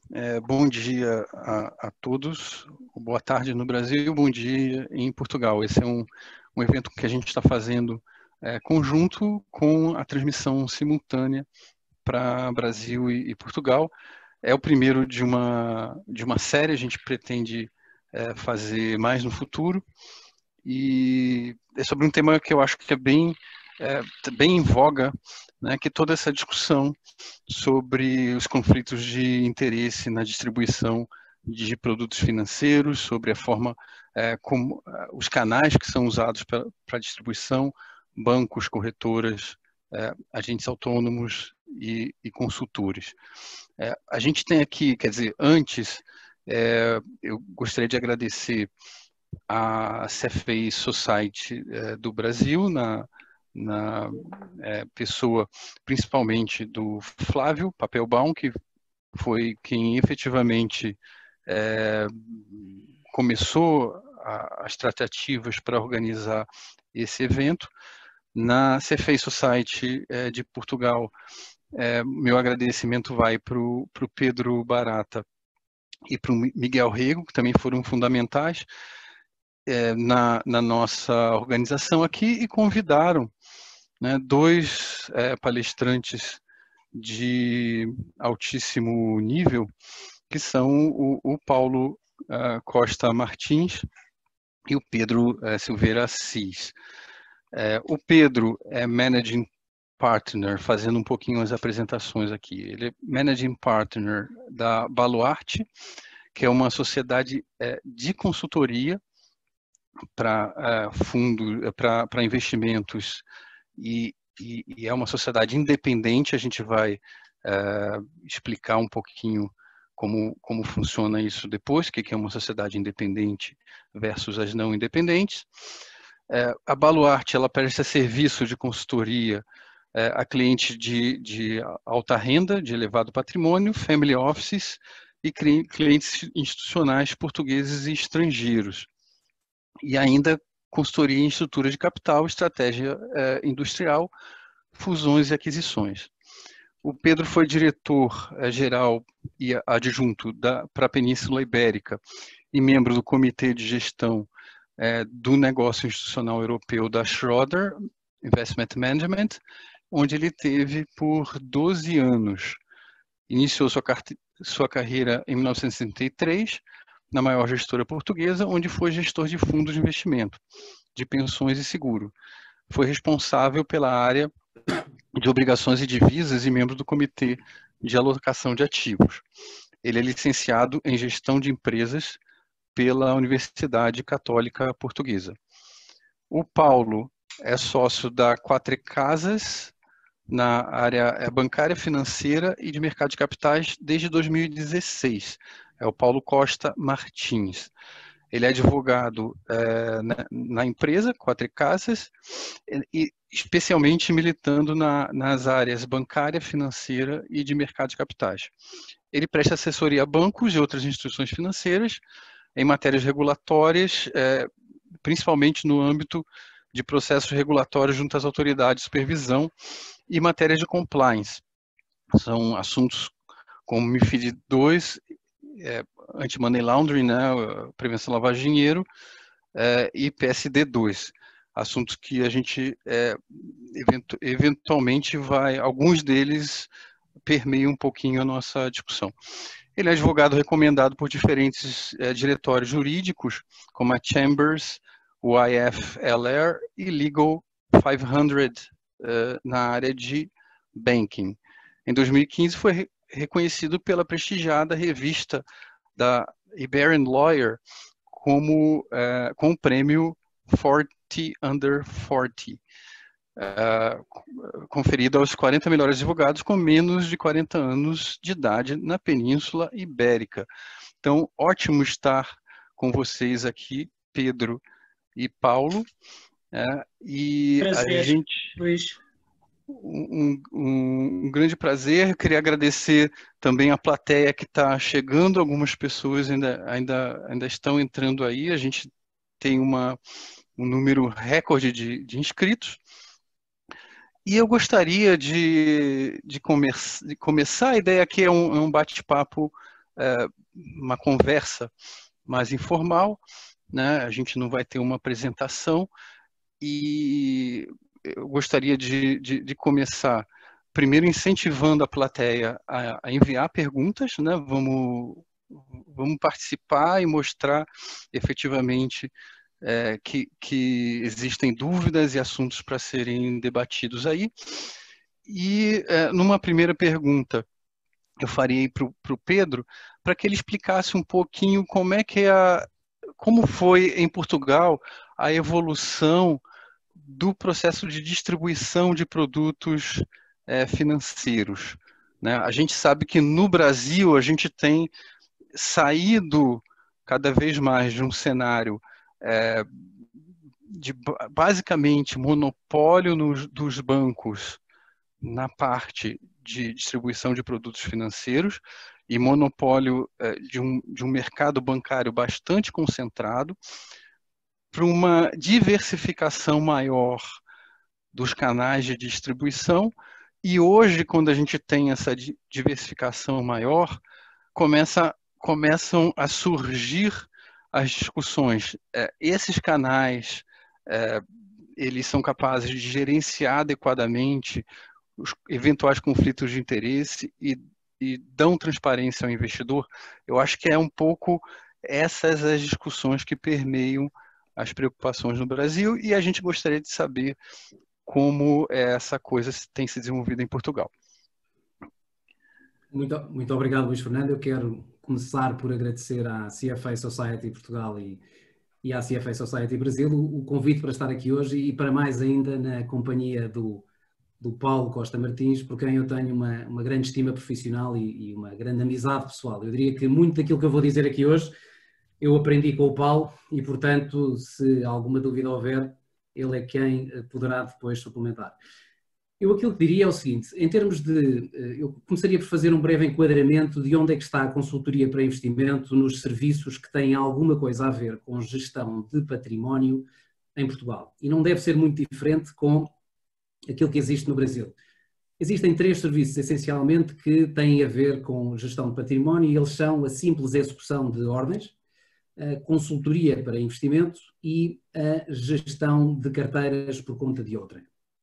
Bom dia a todos, boa tarde no Brasil, bom dia em Portugal. Esse é um evento que a gente está fazendo conjunto com a transmissão simultânea para Brasil e Portugal. É o primeiro de uma série, a gente pretende fazer mais no futuro, e é sobre um tema que eu acho que é bem em voga, né, que toda essa discussão sobre os conflitos de interesse na distribuição de produtos financeiros, sobre a forma como os canais que são usados para distribuição, bancos, corretoras, agentes autônomos e consultores. A gente tem aqui, quer dizer, antes, eu gostaria de agradecer a CFA Society do Brasil, na pessoa principalmente do Flávio Papelbaum, que foi quem efetivamente começou as tratativas para organizar esse evento. Na CFA Society de Portugal, meu agradecimento vai para o Pedro Barata e para o Miguel Rego, que também foram fundamentais na nossa organização aqui, e convidaram, né, dois palestrantes de altíssimo nível, que são o Paulo Costa Martins e o Pedro Silveira Assis. O Pedro é Managing Partner, fazendo um pouquinho as apresentações aqui. Ele é Managing Partner da Baluarte, que é uma sociedade de consultoria para para investimentos, e é uma sociedade independente. A gente vai explicar um pouquinho como funciona isso depois, o que é uma sociedade independente versus as não independentes. A Baluarte, ela presta serviço de consultoria a clientes de alta renda, de elevado patrimônio, family offices e clientes institucionais portugueses e estrangeiros. E ainda consultoria em estrutura de capital, estratégia industrial, fusões e aquisições. O Pedro foi diretor-geral e adjunto para a Península Ibérica e membro do Comitê de Gestão do Negócio Institucional Europeu da Schroder Investment Management, onde ele teve por 12 anos. Iniciou sua carreira em 1963, na maior gestora portuguesa, onde foi gestor de fundos de investimento, de pensões e seguro. Foi responsável pela área de obrigações e divisas e membro do Comitê de Alocação de Ativos. Ele é licenciado em Gestão de Empresas pela Universidade Católica Portuguesa. O Paulo é sócio da Quatro Casas na área bancária, financeira e de mercado de capitais desde 2016. É o Paulo Costa Martins. Ele é advogado na empresa Quatro Casas, e especialmente militando nas áreas bancária, financeira e de mercado de capitais. Ele presta assessoria a bancos e outras instituições financeiras em matérias regulatórias, principalmente no âmbito de processos regulatórios junto às autoridades de supervisão e matérias de compliance. São assuntos como MiFID II, anti-money laundering, né, prevenção da lavagem de dinheiro, e PSD2. Assuntos que a gente eventualmente alguns deles permeiam um pouquinho a nossa discussão. Ele é advogado recomendado por diferentes diretórios jurídicos, como a Chambers, o IFLR e Legal 500, na área de banking. Em 2015 foi reconhecido pela prestigiada revista da Iberian Lawyer com o prêmio 40 Under 40, conferido aos 40 melhores advogados com menos de 40 anos de idade na Península Ibérica. Então, ótimo estar com vocês aqui, Pedro e Paulo. E prazer, a gente... Luís. Um grande prazer. Queria agradecer também a plateia que está chegando. Algumas pessoas ainda estão entrando aí. A gente tem um número recorde de inscritos. E eu gostaria de começar. A ideia aqui é um bate-papo uma conversa mais informal, né? A gente não vai ter uma apresentação, e eu gostaria de começar primeiro incentivando a plateia a enviar perguntas, né? Vamos participar e mostrar efetivamente que existem dúvidas e assuntos para serem debatidos aí. E numa primeira pergunta, eu faria para o Pedro, para que ele explicasse um pouquinho como foi em Portugal a evolução do processo de distribuição de produtos financeiros, né? A gente sabe que no Brasil a gente tem saído cada vez mais de um cenário de basicamente monopólio dos bancos na parte de distribuição de produtos financeiros e monopólio de um mercado bancário bastante concentrado, para uma diversificação maior dos canais de distribuição. E hoje, quando a gente tem essa diversificação maior, começam a surgir as discussões. Esses canais, eles são capazes de gerenciar adequadamente os eventuais conflitos de interesse e dão transparência ao investidor. Eu acho que é um pouco essas as discussões que permeiam as preocupações no Brasil, e a gente gostaria de saber como essa coisa tem se desenvolvido em Portugal. Muito obrigado, Luís Fernando. Eu quero começar por agradecer à CFA Society Portugal e à CFA Society Brasil o convite para estar aqui hoje, e para mais ainda na companhia do Paulo Costa Martins, por quem eu tenho uma grande estima profissional e uma grande amizade pessoal. Eu diria que muito daquilo que eu vou dizer aqui hoje eu aprendi com o Paulo e, portanto, se alguma dúvida houver, ele é quem poderá depois suplementar. Eu aquilo que diria é o seguinte: em termos eu começaria por fazer um breve enquadramento de onde é que está a consultoria para investimento nos serviços que têm alguma coisa a ver com gestão de património em Portugal. E não deve ser muito diferente com aquilo que existe no Brasil. Existem 3 serviços, essencialmente, que têm a ver com gestão de património, e eles são a simples execução de ordens, a consultoria para investimento e a gestão de carteiras por conta de outrem.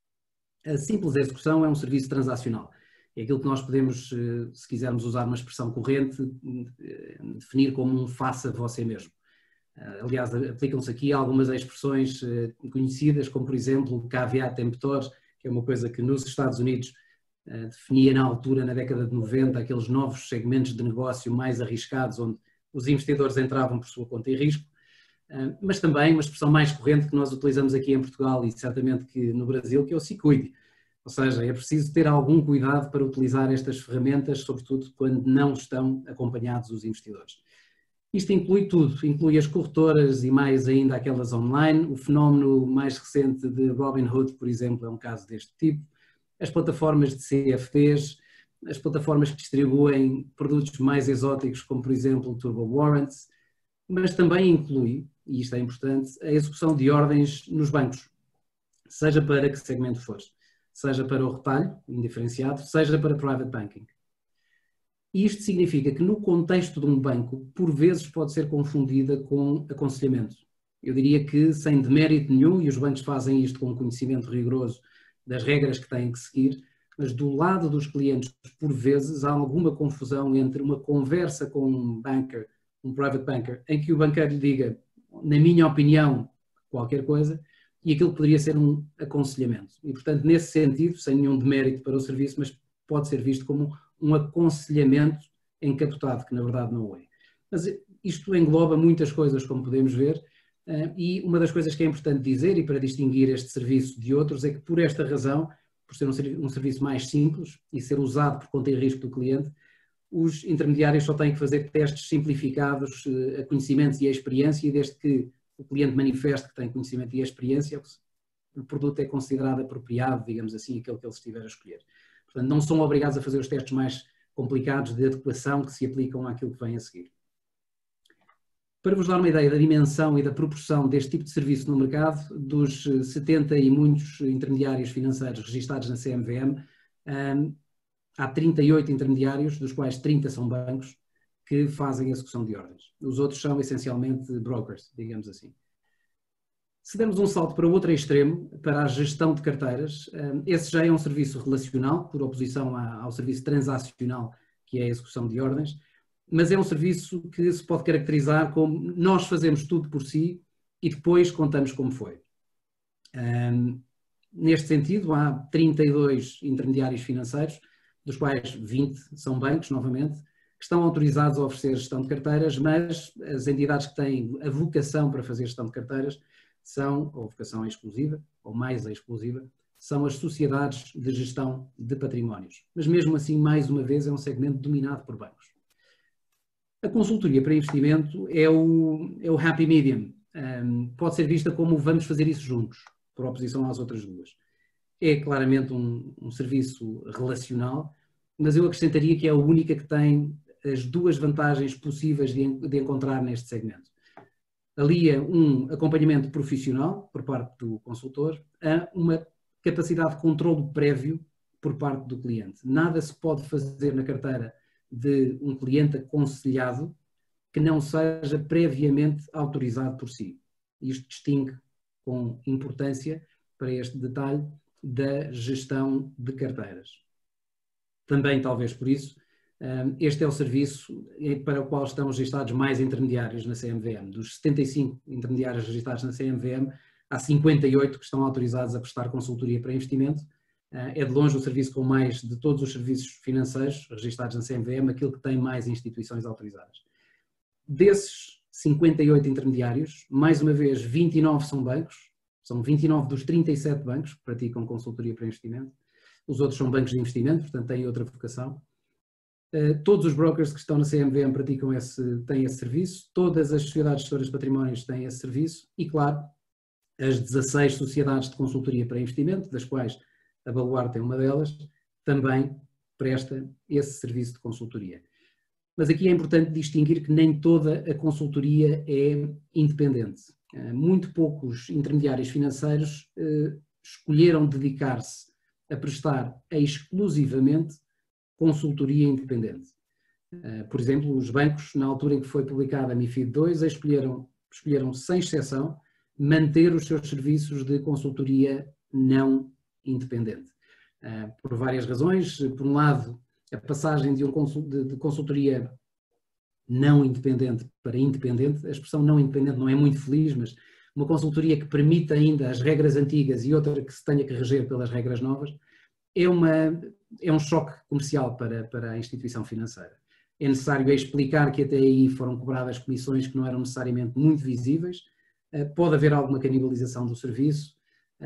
A simples execução é um serviço transacional. É aquilo que nós podemos, se quisermos usar uma expressão corrente, definir como um faça você mesmo. Aliás, aplicam-se aqui algumas expressões conhecidas, como por exemplo, caveat emptor, que é uma coisa que nos Estados Unidos definia na altura, na década de 90, aqueles novos segmentos de negócio mais arriscados, onde os investidores entravam por sua conta e risco, mas também uma expressão mais corrente que nós utilizamos aqui em Portugal e certamente que no Brasil, que é o se cuide. Ou seja, é preciso ter algum cuidado para utilizar estas ferramentas, sobretudo quando não estão acompanhados os investidores. Isto inclui tudo, inclui as corretoras e mais ainda aquelas online. O fenómeno mais recente de Robinhood, por exemplo, é um caso deste tipo. As plataformas de CFDs, as plataformas que distribuem produtos mais exóticos, como por exemplo o Turbo Warrants, mas também inclui, e isto é importante, a execução de ordens nos bancos, seja para que segmento for, seja para o retalho, indiferenciado, seja para private banking. E isto significa que no contexto de um banco, por vezes pode ser confundida com aconselhamento. Eu diria que sem demérito nenhum, e os bancos fazem isto com conhecimento rigoroso das regras que têm que seguir, mas do lado dos clientes, por vezes, há alguma confusão entre uma conversa com um banker, um private banker, em que o banqueiro lhe diga, na minha opinião, qualquer coisa, e aquilo poderia ser um aconselhamento. E, portanto, nesse sentido, sem nenhum demérito para o serviço, mas pode ser visto como um aconselhamento encapotado, que na verdade não o é. Mas isto engloba muitas coisas, como podemos ver, e uma das coisas que é importante dizer, e para distinguir este serviço de outros, é que por esta razão, por ser um serviço mais simples e ser usado por conta e risco do cliente, os intermediários só têm que fazer testes simplificados a conhecimentos e a experiência, e desde que o cliente manifeste que tem conhecimento e a experiência, o produto é considerado apropriado, digamos assim, aquele que ele estiver a escolher. Portanto, não são obrigados a fazer os testes mais complicados de adequação que se aplicam àquilo que vem a seguir. Para vos dar uma ideia da dimensão e da proporção deste tipo de serviço no mercado, dos 70 e muitos intermediários financeiros registados na CMVM, há 38 intermediários, dos quais 30 são bancos, que fazem a execução de ordens. Os outros são essencialmente brokers, digamos assim. Se dermos um salto para o outro extremo, para a gestão de carteiras, esse já é um serviço relacional, por oposição ao serviço transacional, que é a execução de ordens, mas é um serviço que se pode caracterizar como nós fazemos tudo por si e depois contamos como foi. Neste sentido, há 32 intermediários financeiros, dos quais 20 são bancos, novamente, que estão autorizados a oferecer gestão de carteiras, mas as entidades que têm a vocação para fazer gestão de carteiras são, ou vocação exclusiva, ou mais exclusiva, são as sociedades de gestão de patrimónios. Mas mesmo assim, mais uma vez, é um segmento dominado por bancos. A consultoria para investimento é o happy medium. Pode ser vista como vamos fazer isso juntos, por oposição às outras duas. É claramente um serviço relacional, mas eu acrescentaria que é a única que tem as duas vantagens possíveis de encontrar neste segmento. Alia um acompanhamento profissional por parte do consultor a uma capacidade de controlo prévio por parte do cliente. Nada se pode fazer na carteira de um cliente aconselhado que não seja previamente autorizado por si. Isto distingue com importância para este detalhe da gestão de carteiras. Também, talvez por isso, este é o serviço para o qual estão registados mais intermediários na CMVM. Dos 75 intermediários registados na CMVM, há 58 que estão autorizados a prestar consultoria para investimento. É de longe o serviço com mais, de todos os serviços financeiros registados na CMVM, aquilo que tem mais instituições autorizadas. Desses 58 intermediários, mais uma vez, 29 são bancos, são 29 dos 37 bancos que praticam consultoria para investimento. Os outros são bancos de investimento, portanto têm outra vocação. Todos os brokers que estão na CMVM têm esse serviço, todas as sociedades gestoras de patrimónios têm esse serviço e, claro, as 16 sociedades de consultoria para investimento, das quais a Baluarte é uma delas, também presta esse serviço de consultoria. Mas aqui é importante distinguir que nem toda a consultoria é independente. Muito poucos intermediários financeiros escolheram dedicar-se a prestar exclusivamente consultoria independente. Por exemplo, os bancos, na altura em que foi publicada a MiFID II, escolheram sem exceção manter os seus serviços de consultoria não independente. Por várias razões. Por um lado, a passagem de consultoria não independente para independente, a expressão não independente não é muito feliz, mas uma consultoria que permita ainda as regras antigas e outra que se tenha que reger pelas regras novas, é um choque comercial para a instituição financeira. É necessário explicar que até aí foram cobradas comissões que não eram necessariamente muito visíveis, pode haver alguma canibalização do serviço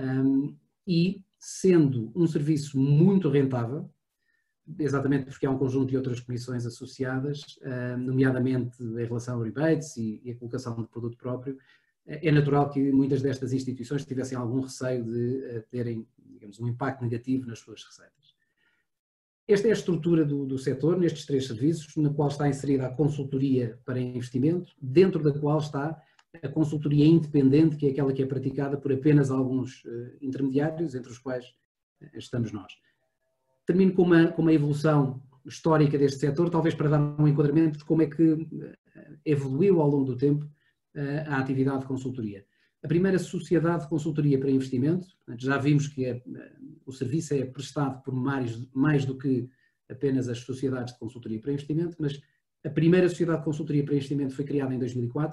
e, sendo um serviço muito rentável, exatamente porque há um conjunto de outras comissões associadas, nomeadamente em relação a rebates e a colocação de produto próprio, é natural que muitas destas instituições tivessem algum receio de terem, digamos, um impacto negativo nas suas receitas. Esta é a estrutura do setor, nestes três serviços, na qual está inserida a consultoria para investimento, dentro da qual está a consultoria independente, que é aquela que é praticada por apenas alguns intermediários, entre os quais estamos nós. Termino com uma evolução histórica deste setor, talvez para dar um enquadramento de como é que evoluiu ao longo do tempo a atividade de consultoria. A primeira sociedade de consultoria para investimento, já vimos que o serviço é prestado por mais do que apenas as sociedades de consultoria para investimento, mas a primeira sociedade de consultoria para investimento foi criada em 2004.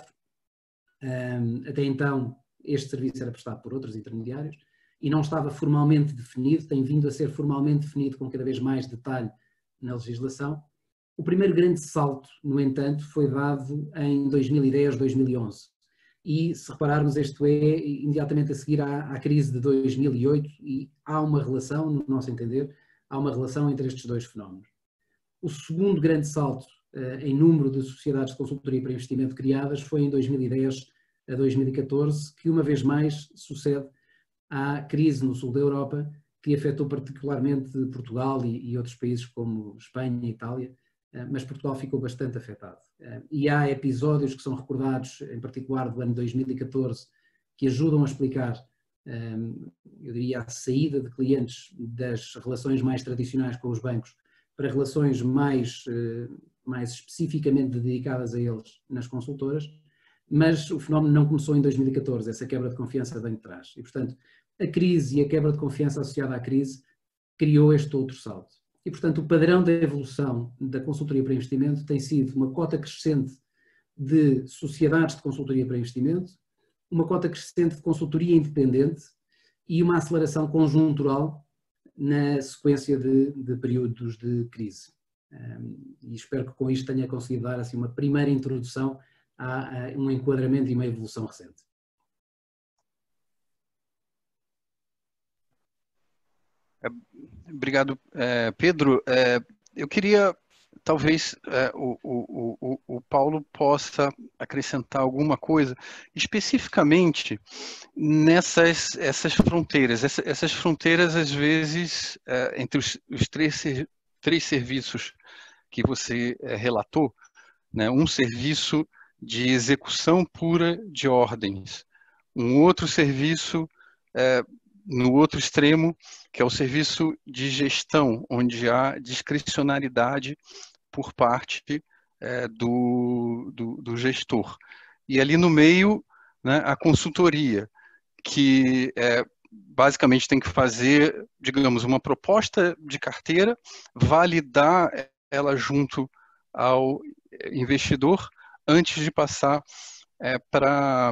Até então, este serviço era prestado por outros intermediários e não estava formalmente definido, tem vindo a ser formalmente definido com cada vez mais detalhe na legislação. O primeiro grande salto, no entanto, foi dado em 2010, 2011. E, se repararmos, isto é imediatamente a seguir à crise de 2008 e há uma relação, no nosso entender, há uma relação entre estes dois fenómenos. O segundo grande salto em número de sociedades de consultoria para investimento criadas foi em 2010 a 2014, que uma vez mais sucede à crise no sul da Europa, que afetou particularmente Portugal e outros países como Espanha e Itália, mas Portugal ficou bastante afetado. E há episódios que são recordados, em particular do ano 2014, que ajudam a explicar, eu diria, a saída de clientes das relações mais tradicionais com os bancos para relações mais mais especificamente dedicadas a eles nas consultoras, mas o fenómeno não começou em 2014, essa quebra de confiança vem de trás. E, portanto, a crise e a quebra de confiança associada à crise criou este outro salto. E, portanto, o padrão da evolução da consultoria para investimento tem sido uma cota crescente de sociedades de consultoria para investimento, uma cota crescente de consultoria independente e uma aceleração conjuntural na sequência de períodos de crise. E espero que com isto tenha conseguido dar assim, uma primeira introdução a um enquadramento e uma evolução recente. Obrigado, Pedro. Eu queria, talvez, o Paulo possa acrescentar alguma coisa, especificamente essas fronteiras. Essas fronteiras, às vezes, entre os três serviços que você relatou, né? Um serviço de execução pura de ordens, um outro serviço no outro extremo, que é o serviço de gestão, onde há discricionariedade por parte do gestor. E ali no meio, né, a consultoria, que basicamente tem que fazer, digamos, uma proposta de carteira, validar ela junto ao investidor antes de passar para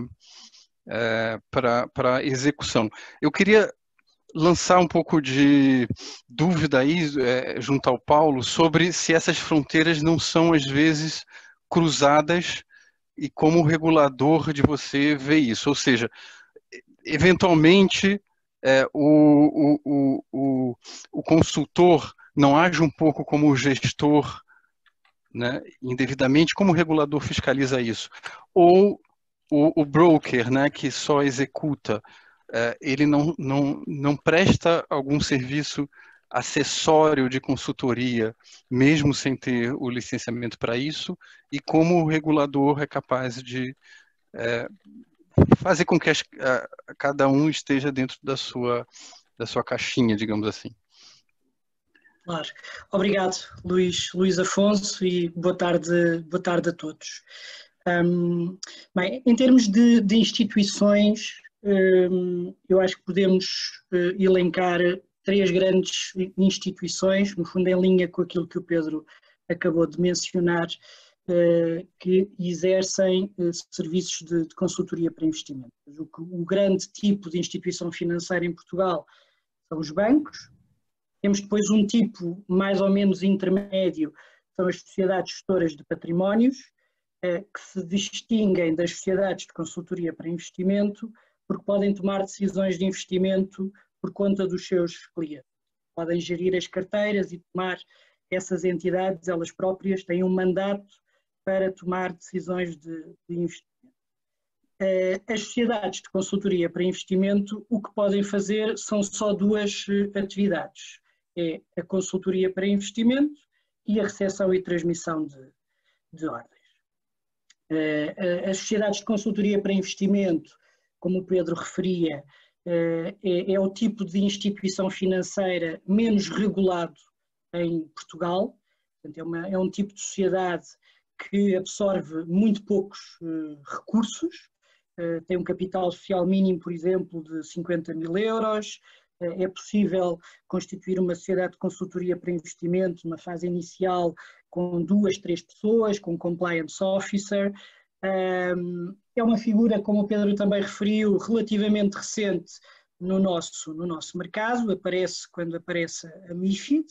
execução. Eu queria lançar um pouco de dúvida aí, junto ao Paulo, sobre se essas fronteiras não são, às vezes, cruzadas e como o regulador de você vê isso. Ou seja, eventualmente, o consultor não age um pouco como o gestor, né, indevidamente, como o regulador fiscaliza isso? Ou o broker, né, que só executa, ele não presta algum serviço acessório de consultoria, mesmo sem ter o licenciamento para isso, e como o regulador é capaz de fazer com que cada um esteja dentro da sua caixinha, digamos assim. Claro. Obrigado, Luís Afonso, e boa tarde a todos. Bem, em termos de instituições, eu acho que podemos elencar três grandes instituições, no fundo em linha com aquilo que o Pedro acabou de mencionar, que exercem serviços de consultoria para investimento. O grande tipo de instituição financeira em Portugal são os bancos. Temos depois um tipo mais ou menos intermédio, são as sociedades gestoras de patrimónios, que se distinguem das sociedades de consultoria para investimento, porque podem tomar decisões de investimento por conta dos seus clientes. Podem gerir as carteiras e tomar essas entidades, elas próprias têm um mandato para tomar decisões de investimento. As sociedades de consultoria para investimento, o que podem fazer são só duas atividades. É a consultoria para investimento e a recepção e transmissão de ordens. As sociedades de consultoria para investimento, como o Pedro referia, é o tipo de instituição financeira menos regulado em Portugal. Portanto, é um tipo de sociedade que absorve muito poucos recursos, tem um capital social mínimo, por exemplo, de 50 mil euros, é possível constituir uma sociedade de consultoria para investimento numa fase inicial com 2, 3 pessoas, com compliance officer. É uma figura, como o Pedro também referiu, relativamente recente no nosso mercado, aparece quando aparece a MiFID,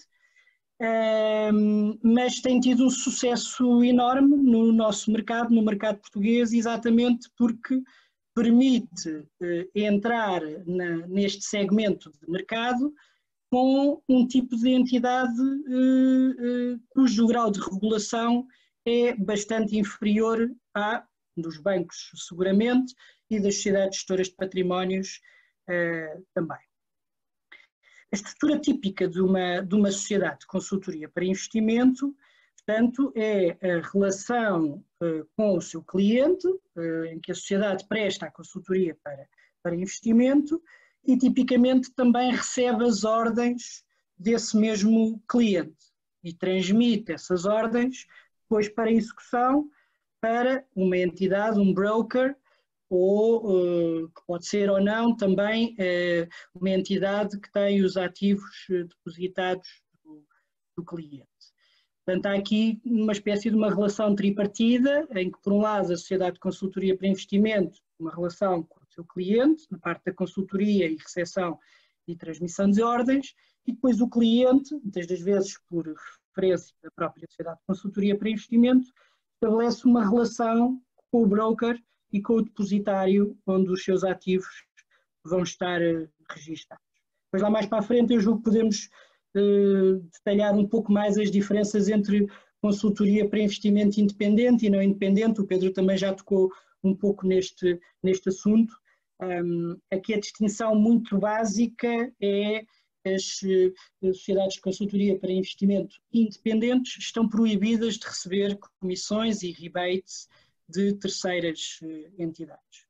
mas tem tido um sucesso enorme no nosso mercado, no mercado português, exatamente porque permite entrar neste segmento de mercado com um tipo de entidade cujo grau de regulação é bastante inferior à dos bancos, seguramente, e das sociedades gestoras de patrimónios também. A estrutura típica de uma sociedade de consultoria para investimento, portanto, é a relação com o seu cliente, em que a sociedade presta a consultoria para investimento e tipicamente também recebe as ordens desse mesmo cliente e transmite essas ordens depois para execução para uma entidade, um broker, ou que pode ser ou não também uma entidade que tem os ativos depositados do cliente. Portanto, há aqui uma espécie de uma relação tripartida, em que, por um lado, a sociedade de consultoria para investimento, uma relação com o seu cliente, na parte da consultoria e recepção e transmissão de ordens, e depois o cliente, muitas das vezes por referência da própria sociedade de consultoria para investimento, estabelece uma relação com o broker e com o depositário, onde os seus ativos vão estar registados. Depois lá mais para a frente eu julgo que podemos detalhar um pouco mais as diferenças entre consultoria para investimento independente e não independente. O Pedro também já tocou um pouco neste assunto. Aqui a distinção muito básica é as sociedades de consultoria para investimento independentes estão proibidas de receber comissões e rebates de terceiras entidades.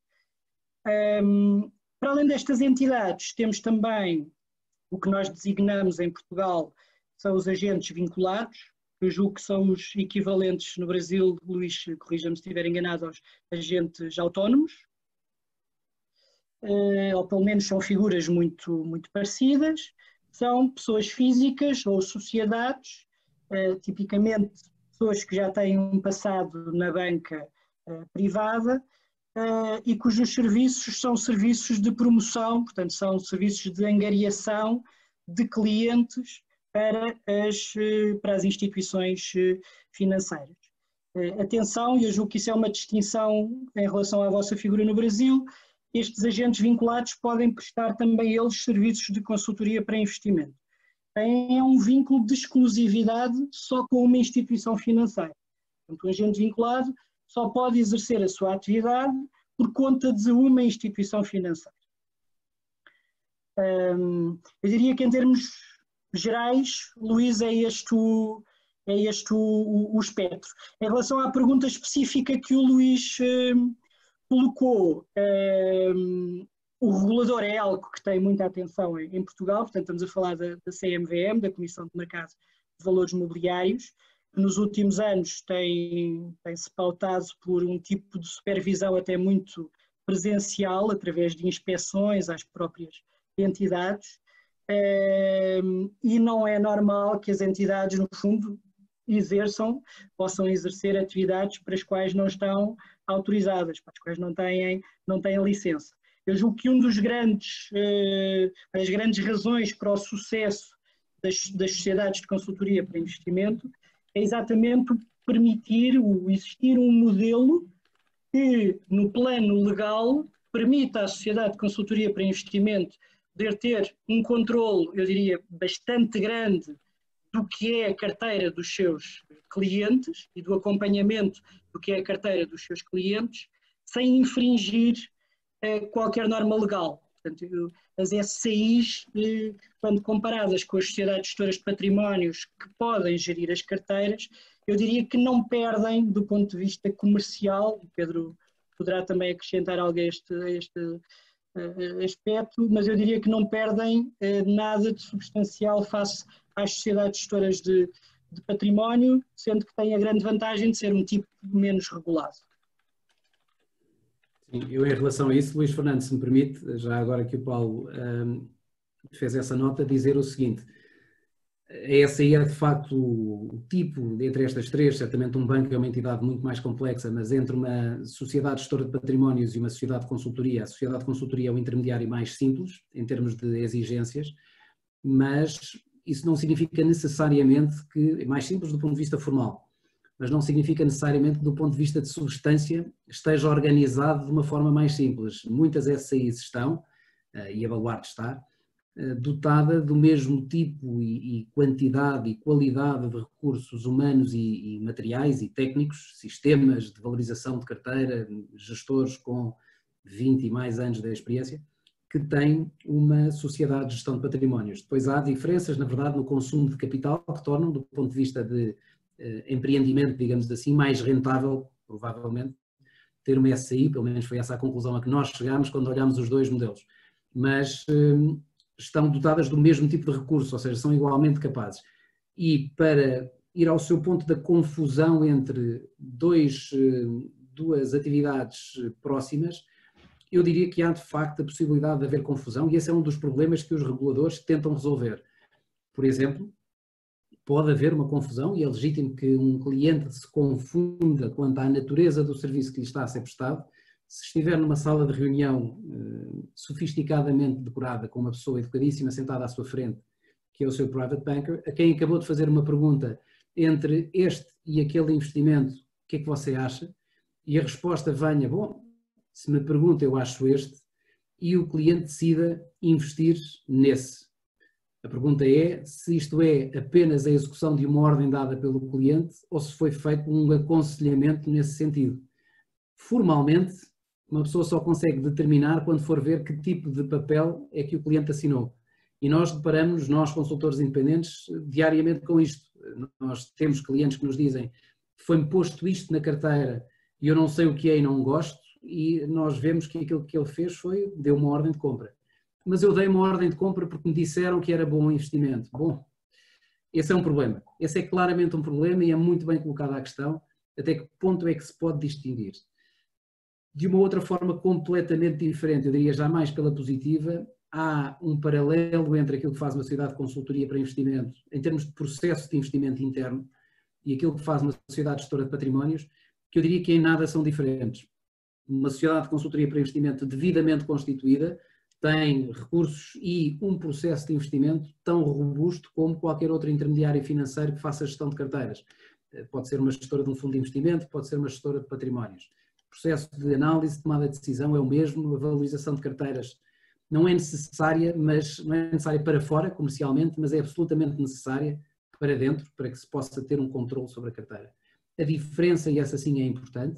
Para além destas entidades, temos também o que nós designamos em Portugal, são os agentes vinculados, eu julgo que são os equivalentes no Brasil, Luís, corrija-me se estiver enganado, aos agentes autónomos, ou pelo menos são figuras muito parecidas, são pessoas físicas ou sociedades, tipicamente pessoas que já têm um passado na banca privada e cujos serviços são serviços de promoção, portanto são serviços de angariação de clientes para as instituições financeiras. Atenção, e eu julgo que isso é uma distinção em relação à vossa figura no Brasil, estes agentes vinculados podem prestar também eles serviços de consultoria para investimento. Têm um vínculo de exclusividade só com uma instituição financeira. Portanto, o agente vinculado só pode exercer a sua atividade por conta de uma instituição financeira. Eu diria que em termos gerais, Luís, é este o espectro. Em relação à pergunta específica que o Luís colocou, o regulador é algo que tem muita atenção em Portugal, portanto estamos a falar da CMVM, da Comissão de Mercado de Valores Mobiliários, que nos últimos anos tem-se pautado por um tipo de supervisão até muito presencial, através de inspeções às próprias entidades, e não é normal que as entidades, no fundo, possam exercer atividades para as quais não estão autorizadas, para as quais não têm licença. Eu julgo que das grandes razões para o sucesso das sociedades de consultoria para investimento é exatamente permitir existir um modelo que, no plano legal, permita à sociedade de consultoria para investimento poder ter um controle, eu diria, bastante grande do que é a carteira dos seus clientes e do acompanhamento do que é a carteira dos seus clientes, sem infringir qualquer norma legal. Portanto, as SCIs, quando comparadas com as sociedades gestoras de patrimónios que podem gerir as carteiras, eu diria que não perdem do ponto de vista comercial, e Pedro poderá também acrescentar algo a este aspecto, mas eu diria que não perdem nada de substancial face às sociedades gestoras de património, sendo que têm a grande vantagem de ser um tipo menos regulado. Sim, eu em relação a isso, Luís Fernando, se me permite, já agora que o Paulo fez essa nota, dizer o seguinte: a SCI é de facto o tipo, entre estas três, certamente um banco é uma entidade muito mais complexa, mas entre uma sociedade gestora de patrimónios e uma sociedade de consultoria, a sociedade de consultoria é o intermediário mais simples, em termos de exigências, mas isso não significa necessariamente que, é mais simples do ponto de vista formal, mas não significa necessariamente que do ponto de vista de substância esteja organizado de uma forma mais simples. Muitas SCIs estão, e a Baluarte está, dotada do mesmo tipo e quantidade e qualidade de recursos humanos e materiais e técnicos, sistemas de valorização de carteira, gestores com 20 e mais anos de experiência, que tem uma sociedade de gestão de patrimónios. Depois há diferenças, na verdade, no consumo de capital que tornam, do ponto de vista de empreendimento, digamos assim, mais rentável, provavelmente, ter uma SCI, pelo menos foi essa a conclusão a que nós chegámos quando olhámos os dois modelos. Mas estão dotadas do mesmo tipo de recurso, ou seja, são igualmente capazes. E para ir ao seu ponto da confusão entre duas atividades próximas, eu diria que há de facto a possibilidade de haver confusão e esse é um dos problemas que os reguladores tentam resolver. Por exemplo, pode haver uma confusão e é legítimo que um cliente se confunda quanto à natureza do serviço que lhe está a ser prestado. Se estiver numa sala de reunião sofisticadamente decorada, com uma pessoa educadíssima sentada à sua frente, que é o seu private banker, a quem acabou de fazer uma pergunta entre este e aquele investimento, o que é que você acha? E a resposta venha, bom, se me pergunta eu acho este, e o cliente decida investir nesse. A pergunta é se isto é apenas a execução de uma ordem dada pelo cliente ou se foi feito um aconselhamento nesse sentido. Formalmente, uma pessoa só consegue determinar quando for ver que tipo de papel é que o cliente assinou. E nós deparamos, nós consultores independentes, diariamente com isto. Nós temos clientes que nos dizem foi-me posto isto na carteira e eu não sei o que é e não gosto, e nós vemos que aquilo que ele fez foi, deu uma ordem de compra. Mas eu dei uma ordem de compra porque me disseram que era bom investimento. Bom, esse é um problema. Esse é claramente um problema e é muito bem colocada a questão, até que ponto é que se pode distinguir. De uma outra forma completamente diferente, eu diria já mais pela positiva, há um paralelo entre aquilo que faz uma sociedade de consultoria para investimento, em termos de processo de investimento interno, e aquilo que faz uma sociedade gestora de patrimónios, que eu diria que em nada são diferentes. Uma sociedade de consultoria para investimento devidamente constituída tem recursos e um processo de investimento tão robusto como qualquer outro intermediário financeiro que faça gestão de carteiras. Pode ser uma gestora de um fundo de investimento, pode ser uma gestora de patrimónios. O processo de análise, de tomada de decisão é o mesmo, a valorização de carteiras não é necessária, mas não é necessária para fora, comercialmente, mas é absolutamente necessária para dentro, para que se possa ter um controle sobre a carteira. A diferença, e essa sim é importante,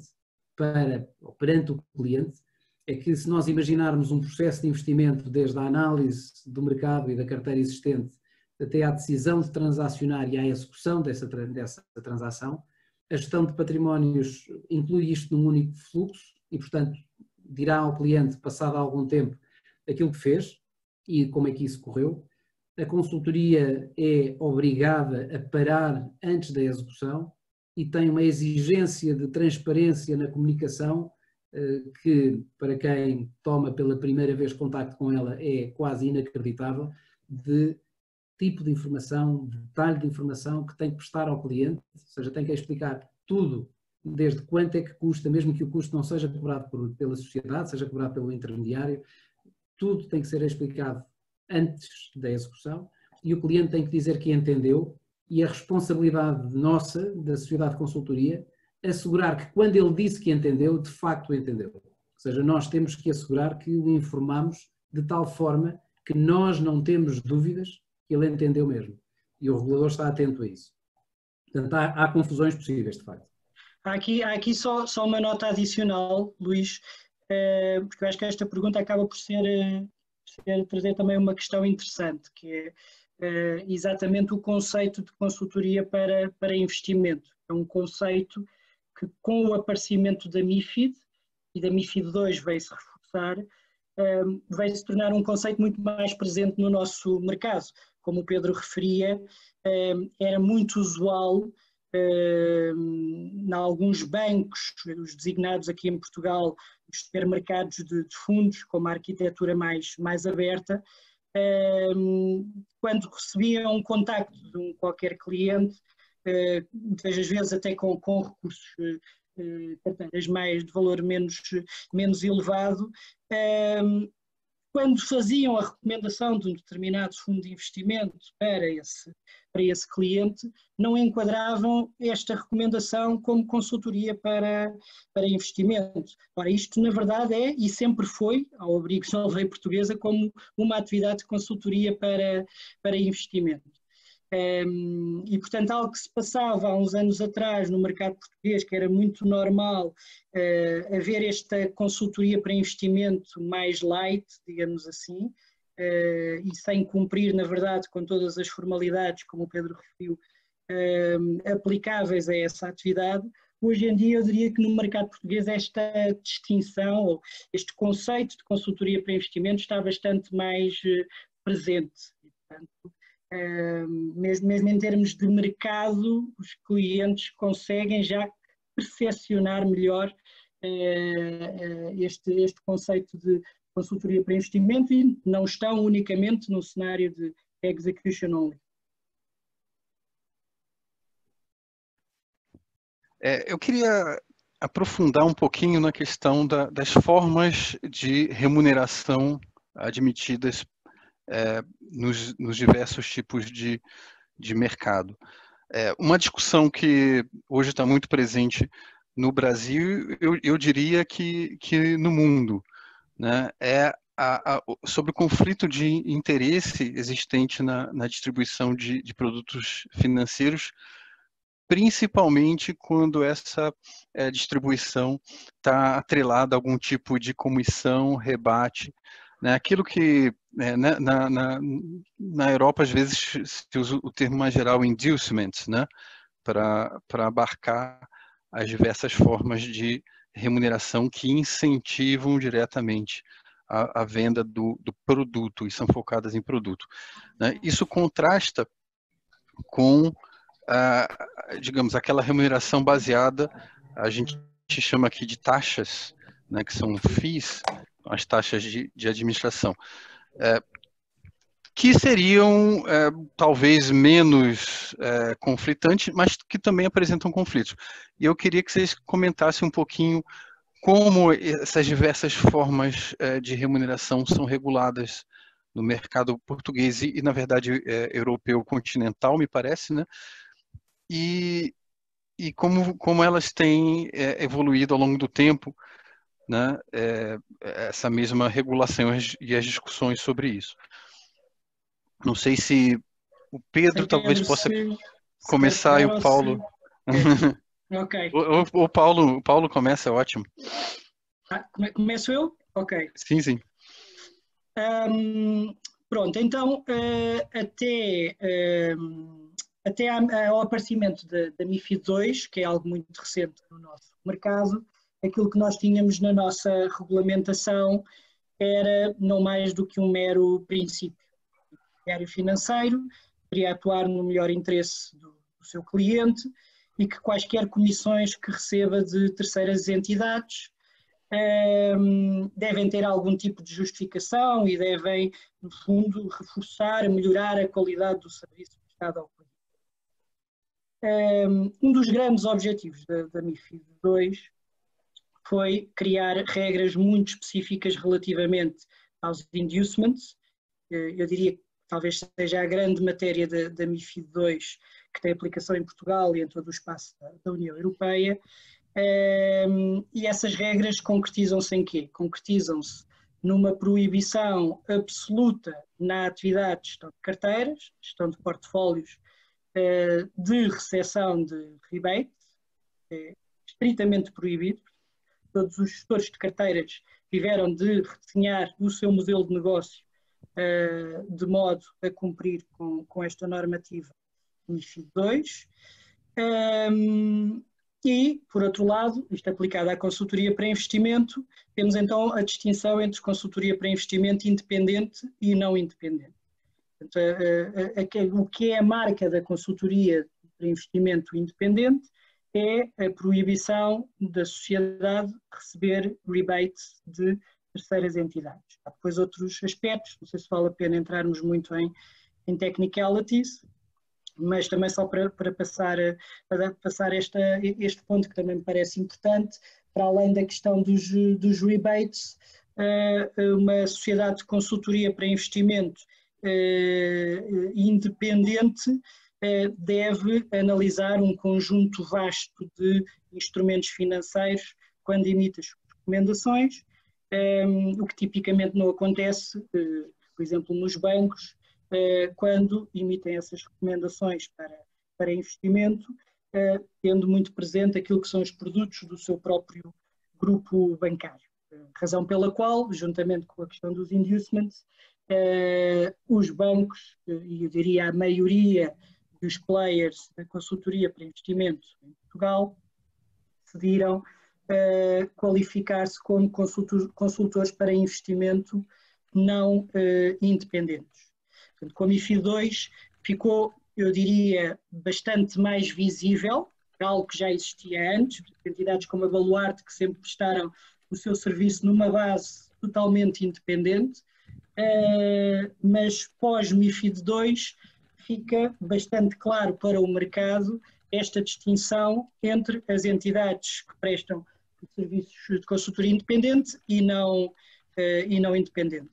perante o cliente, é que se nós imaginarmos um processo de investimento desde a análise do mercado e da carteira existente até à decisão de transacionar e à execução dessa transação, a gestão de patrimónios inclui isto num único fluxo e, portanto, dirá ao cliente, passado algum tempo, aquilo que fez e como é que isso correu. A consultoria é obrigada a parar antes da execução e tem uma exigência de transparência na comunicação que, para quem toma pela primeira vez contacto com ela, é quase inacreditável, de tipo de informação, detalhe de informação que tem que prestar ao cliente, ou seja, tem que explicar tudo, desde quanto é que custa, mesmo que o custo não seja cobrado pela sociedade, seja cobrado pelo intermediário, tudo tem que ser explicado antes da execução e o cliente tem que dizer que entendeu e a responsabilidade nossa, da sociedade de consultoria, assegurar que quando ele disse que entendeu, de facto entendeu. Ou seja, nós temos que assegurar que o informamos de tal forma que nós não temos dúvidas que ele entendeu mesmo. E o regulador está atento a isso. Portanto, há confusões possíveis, de facto. Há aqui só uma nota adicional, Luís, porque eu acho que esta pergunta acaba por trazer também uma questão interessante, que é exatamente o conceito de consultoria para investimento. É um conceito que, com o aparecimento da MiFID, e da MiFID II veio-se reforçar, veio-se tornar um conceito muito mais presente no nosso mercado. Como o Pedro referia, era muito usual em alguns bancos, os designados aqui em Portugal, os supermercados de fundos, com uma arquitetura mais aberta, quando recebiam um contacto de qualquer cliente, muitas vezes até com recursos carteiras de valor menos elevado, quando faziam a recomendação de um determinado fundo de investimento para esse cliente, não enquadravam esta recomendação como consultoria para investimento. Ora, isto na verdade é e sempre foi, ao abrigo da lei portuguesa, como uma atividade de consultoria para investimento. E, portanto, algo que se passava há uns anos atrás no mercado português, que era muito normal haver esta consultoria para investimento mais light, digamos assim, e sem cumprir, na verdade, com todas as formalidades, como o Pedro referiu, aplicáveis a essa atividade. Hoje em dia eu diria que no mercado português esta distinção, ou este conceito de consultoria para investimento está bastante mais presente. E, portanto, Mesmo em termos de mercado, os clientes conseguem já percepcionar melhor este conceito de consultoria para investimento e não estão unicamente no cenário de execution only. Eu queria aprofundar um pouquinho na questão das formas de remuneração admitidas nos diversos tipos de mercado. Uma discussão que hoje está muito presente no Brasil, eu diria que no mundo, né, sobre o conflito de interesse existente na distribuição de produtos financeiros, principalmente quando essa distribuição está atrelada a algum tipo de comissão, rebate, né? Aquilo que na Europa às vezes se usa o termo mais geral inducement, né? Para abarcar as diversas formas de remuneração que incentivam diretamente a venda do produto e são focadas em produto, né? Isso contrasta com digamos, aquela remuneração baseada, a gente chama aqui de taxas, né, que são fees, as taxas de administração, que seriam talvez menos conflitantes, mas que também apresentam conflitos. E eu queria que vocês comentassem um pouquinho como essas diversas formas de remuneração são reguladas no mercado português e na verdade, europeu continental, me parece, né? E como elas têm evoluído ao longo do tempo, né, essa mesma regulação e as discussões sobre isso. Não sei se o Pedro talvez possa começar e o Paulo... Ok. O Paulo começa, é ótimo. Começo eu? Ok. Sim, sim. Pronto, então até ao aparecimento da MiFID II, que é algo muito recente no nosso mercado, aquilo que nós tínhamos na nossa regulamentação era não mais do que um mero princípio. O intermediário financeiro deveria atuar no melhor interesse do seu cliente e que quaisquer comissões que receba de terceiras entidades devem ter algum tipo de justificação e devem, no fundo, reforçar, melhorar a qualidade do serviço prestado ao cliente. Um dos grandes objetivos da MiFID II foi criar regras muito específicas relativamente aos inducements. Eu diria que talvez seja a grande matéria da MiFID II, que tem aplicação em Portugal e em todo o espaço da União Europeia. E essas regras concretizam-se em quê? Concretizam-se numa proibição absoluta na atividade de gestão de carteiras, gestão de portfólios, de recepção de rebate, estritamente proibido. Todos os gestores de carteiras tiveram de redesenhar o seu modelo de negócio de modo a cumprir com esta normativa MiFID II. E, por outro lado, isto aplicado à consultoria para investimento, temos então a distinção entre consultoria para investimento independente e não independente. Portanto, o que é a marca da consultoria para investimento independente é a proibição da sociedade receber rebates de terceiras entidades. Há depois outros aspectos, não sei se vale a pena entrarmos muito em technicalities, mas também só para passar este ponto que também me parece importante, para além da questão dos rebates, uma sociedade de consultoria para investimento independente deve analisar um conjunto vasto de instrumentos financeiros quando emite as recomendações, o que tipicamente não acontece, por exemplo, nos bancos, quando emitem essas recomendações para investimento, tendo muito presente aquilo que são os produtos do seu próprio grupo bancário. Razão pela qual, juntamente com a questão dos inducements, os bancos, e eu diria a maioria dos players da consultoria para investimento em Portugal, decidiram qualificar-se como consultores para investimento não independentes. Portanto, com a MiFID II ficou, eu diria, bastante mais visível, algo que já existia antes, entidades como a Baluarte, que sempre prestaram o seu serviço numa base totalmente independente, mas pós-MiFID II fica bastante claro para o mercado esta distinção entre as entidades que prestam serviços de consultoria independente e não independente.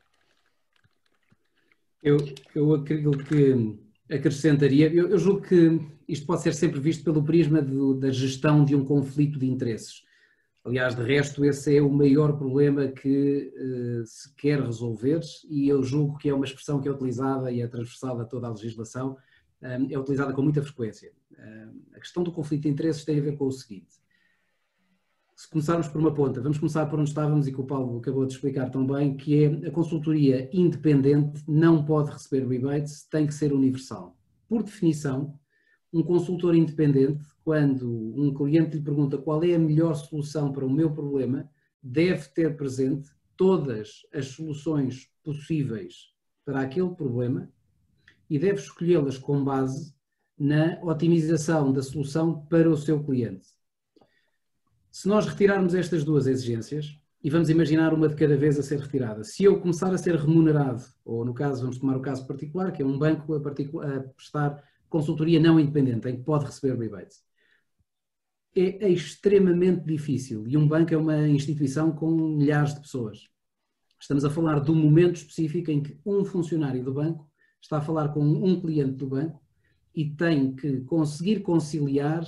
Eu aquilo que acrescentaria, eu julgo que isto pode ser sempre visto pelo prisma da gestão de um conflito de interesses. Aliás, de resto, esse é o maior problema que se quer resolver, e eu julgo que é uma expressão que é utilizada e é transversal a toda a legislação, é utilizada com muita frequência. A questão do conflito de interesses tem a ver com o seguinte: se começarmos por uma ponta, vamos começar por onde estávamos e que o Paulo acabou de explicar tão bem, que é a consultoria independente não pode receber rebates, tem que ser universal. Por definição, um consultor independente, quando um cliente lhe pergunta qual é a melhor solução para o meu problema, deve ter presente todas as soluções possíveis para aquele problema e deve escolhê-las com base na otimização da solução para o seu cliente. Se nós retirarmos estas duas exigências, e vamos imaginar uma de cada vez a ser retirada, se eu começar a ser remunerado, ou no caso, vamos tomar o caso particular, que é um banco a prestar consultoria não independente, em que pode receber rebates, é extremamente difícil, e um banco é uma instituição com milhares de pessoas. Estamos a falar de um momento específico em que um funcionário do banco está a falar com um cliente do banco e tem que conseguir conciliar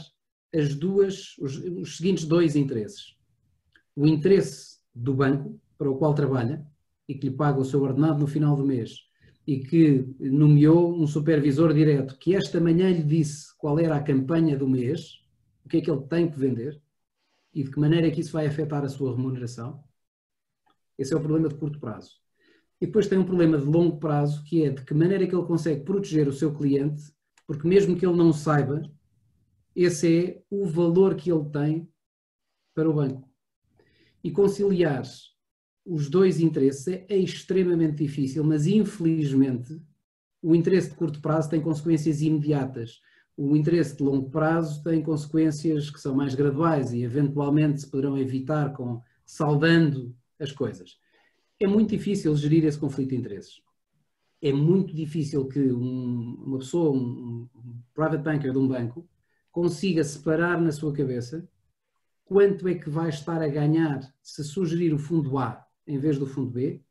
os seguintes dois interesses. O interesse do banco, para o qual trabalha, e que lhe paga o seu ordenado no final do mês, e que nomeou um supervisor direto, que esta manhã lhe disse qual era a campanha do mês, o que é que ele tem que vender, e de que maneira é que isso vai afetar a sua remuneração. Esse é o problema de curto prazo. E depois tem um problema de longo prazo, que é de que maneira é que ele consegue proteger o seu cliente, porque mesmo que ele não saiba, esse é o valor que ele tem para o banco. E conciliar os dois interesses é extremamente difícil, mas infelizmente o interesse de curto prazo tem consequências imediatas. O interesse de longo prazo tem consequências que são mais graduais e eventualmente se poderão evitar saldando as coisas. É muito difícil gerir esse conflito de interesses. É muito difícil que uma pessoa, um private banker de um banco, consiga separar na sua cabeça quanto é que vai estar a ganhar se sugerir o fundo A em vez do fundo B,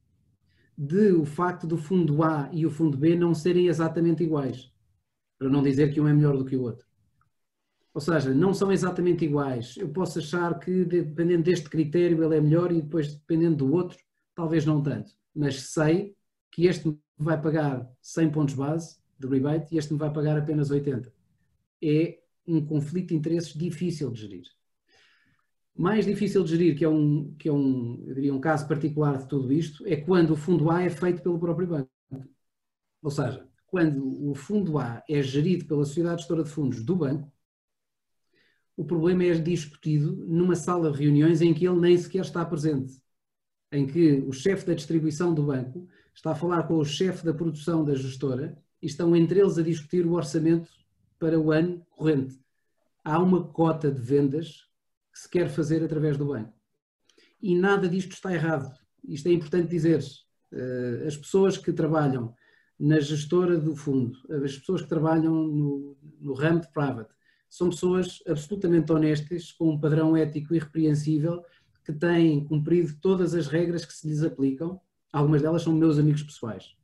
o facto do fundo A e o fundo B não serem exatamente iguais, para não dizer que um é melhor do que o outro. Ou seja, não são exatamente iguais. Eu posso achar que, dependendo deste critério, ele é melhor e depois, dependendo do outro, talvez não tanto. Mas sei que este me vai pagar 100 pontos base de rebate e este me vai pagar apenas 80. É um conflito de interesses difícil de gerir. Mais difícil de gerir, eu diria, um caso particular de tudo isto, é quando o fundo A é feito pelo próprio banco. Ou seja, quando o fundo A é gerido pela sociedade gestora de fundos do banco, o problema é discutido numa sala de reuniões em que ele nem sequer está presente, em que o chefe da distribuição do banco está a falar com o chefe da produção da gestora e estão entre eles a discutir o orçamento para o ano corrente. Há uma cota de vendas que se quer fazer através do banco. E nada disto está errado. Isto é importante dizer. As pessoas que trabalham na gestora do fundo, as pessoas que trabalham no ramo de private, são pessoas absolutamente honestas, com um padrão ético irrepreensível, que têm cumprido todas as regras que se lhes aplicam. Algumas delas são meus amigos pessoais.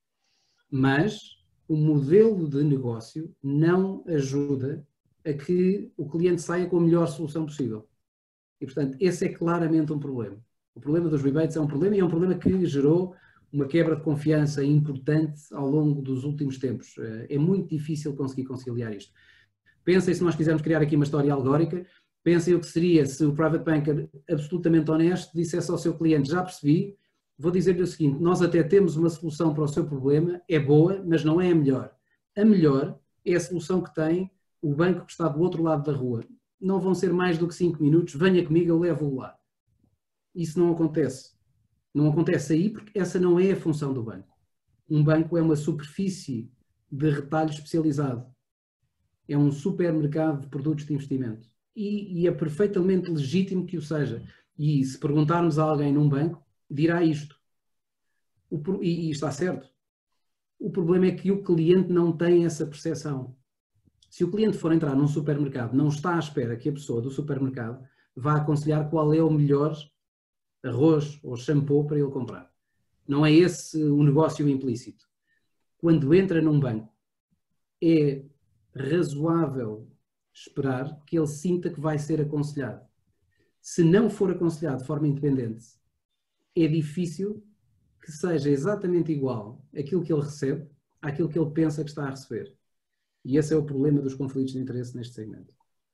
Mas o modelo de negócio não ajuda a que o cliente saia com a melhor solução possível. E, portanto, esse é claramente um problema. O problema dos rebates é um problema e é um problema que gerou uma quebra de confiança importante ao longo dos últimos tempos. É muito difícil conseguir conciliar isto. Pensem, se nós quisermos criar aqui uma história algórica, pensem o que seria se o private banker absolutamente honesto dissesse ao seu cliente: já percebi, vou dizer-lhe o seguinte, nós até temos uma solução para o seu problema, é boa, mas não é a melhor. A melhor é a solução que tem o banco que está do outro lado da rua. Não vão ser mais do que 5 minutos, venha comigo, eu levo-o lá. Isso não acontece. Não acontece aí porque essa não é a função do banco. Um banco é uma superfície de retalho especializado. É um supermercado de produtos de investimento. E é perfeitamente legítimo que o seja. E se perguntarmos a alguém num banco, dirá isto. E está certo. O problema é que o cliente não tem essa percepção. Se o cliente for entrar num supermercado, não está à espera que a pessoa do supermercado vá aconselhar qual é o melhor arroz ou shampoo para ele comprar. Não é esse o negócio implícito. Quando entra num banco, é razoável esperar que ele sinta que vai ser aconselhado. Se não for aconselhado de forma independente, é difícil que seja exatamente igual aquilo que ele recebe àquilo que ele pensa que está a receber. E esse é o problema dos conflitos de interesse neste segmento.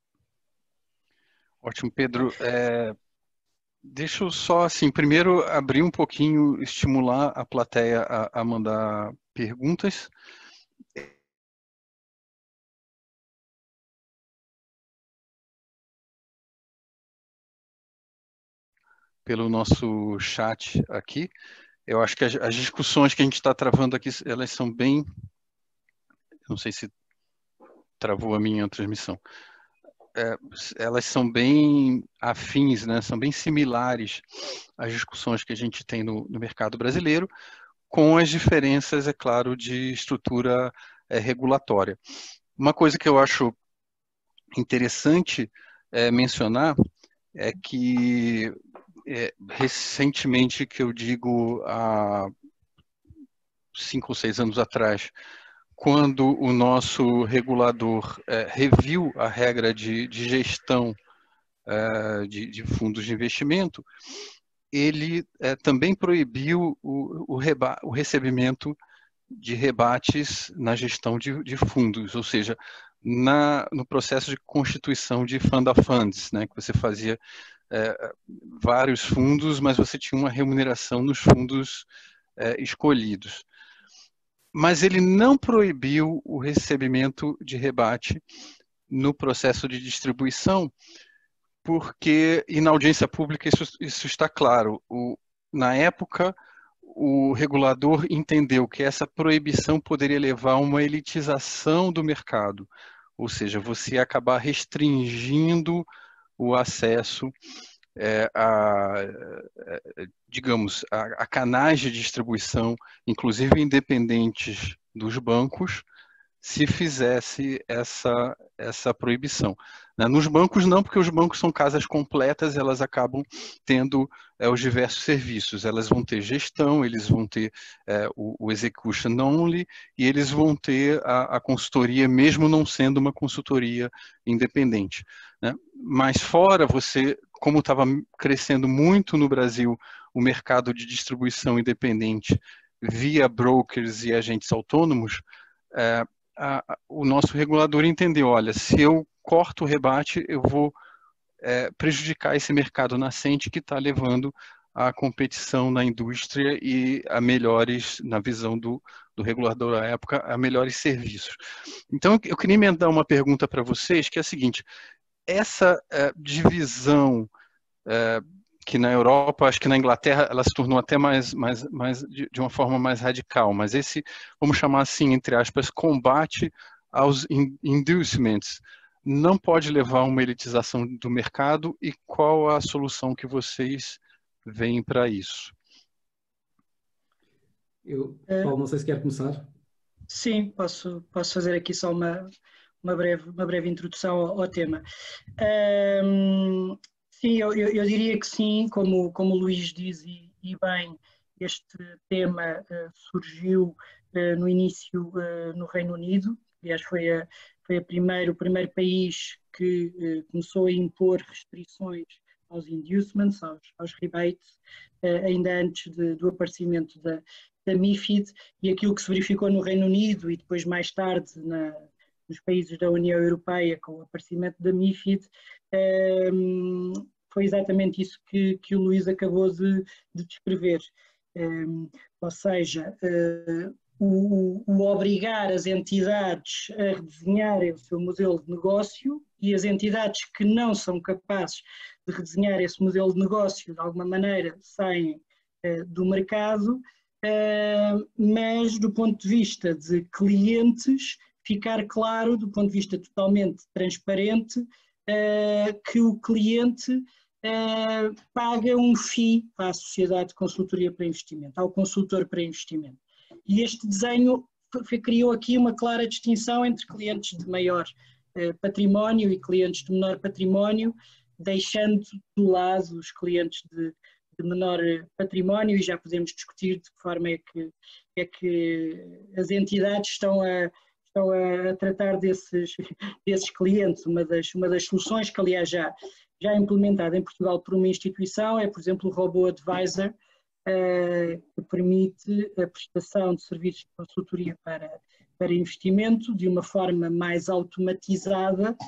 Ótimo, Pedro. Deixa eu só, assim, primeiro abrir um pouquinho, estimular a plateia a mandar perguntas. Pelo nosso chat aqui. Eu acho que as discussões que a gente está travando aqui, elas são bem... Não sei se travou a minha transmissão. Elas são bem afins, né? São bem similares às discussões que a gente tem no mercado brasileiro, com as diferenças, é claro, de estrutura regulatória. Uma coisa que eu acho interessante mencionar é que recentemente, que eu digo há 5 ou 6 anos atrás, quando o nosso regulador reviu a regra de gestão de fundos de investimento, ele também proibiu o recebimento de rebates na gestão de fundos, ou seja, no processo de constituição de fund of funds, né, que você fazia vários fundos, mas você tinha uma remuneração nos fundos escolhidos. Mas ele não proibiu o recebimento de rebate no processo de distribuição, porque, e na audiência pública isso está claro, na época o regulador entendeu que essa proibição poderia levar a uma elitização do mercado, ou seja, você ia acabar restringindo o acesso digamos, a canais de distribuição, inclusive independentes dos bancos, se fizesse essa proibição. Nos bancos não, porque os bancos são casas completas, elas acabam tendo os diversos serviços. Elas vão ter gestão, eles vão ter o execution only, e eles vão ter a consultoria, mesmo não sendo uma consultoria independente. Né? Mas fora, como estava crescendo muito no Brasil o mercado de distribuição independente via brokers e agentes autônomos, o nosso regulador entendeu, olha, se eu corto o rebate, eu vou prejudicar esse mercado nascente que está levando a competição na indústria e a melhores, na visão do regulador à época, a melhores serviços. Então, eu queria emendar uma pergunta para vocês, que é a seguinte: essa divisão que na Europa, acho que na Inglaterra, ela se tornou até mais de uma forma mais radical, mas esse, vamos chamar assim, entre aspas, combate aos inducements, não pode levar a uma elitização do mercado, e qual a solução que vocês veem para isso? Paulo, não sei se quer começar. Sim, posso fazer aqui só uma breve introdução ao tema. Sim, eu diria que sim, como o Luís diz, e bem, este tema surgiu no início no Reino Unido. Aliás, foi o primeiro país que começou a impor restrições aos inducements, aos rebates, ainda antes do aparecimento da MiFID, e aquilo que se verificou no Reino Unido e depois mais tarde nos países da União Europeia com o aparecimento da MiFID, foi exatamente isso que o Luís acabou de descrever. Ou seja, o obrigar as entidades a redesenharem o seu modelo de negócio, e as entidades que não são capazes de redesenhar esse modelo de negócio, de alguma maneira, saem do mercado, mas do ponto de vista de clientes, ficar claro, do ponto de vista totalmente transparente, que o cliente paga um FII à Sociedade de Consultoria para Investimento, ao consultor para investimento. E este desenho criou aqui uma clara distinção entre clientes de maior património e clientes de menor património, deixando de lado os clientes de menor património, e já podemos discutir de que forma é que as entidades estão a tratar desses clientes. Uma das soluções que, aliás, já implementada em Portugal por uma instituição é, por exemplo, o Robo Advisor, que permite a prestação de serviços de consultoria para investimento de uma forma mais automatizada,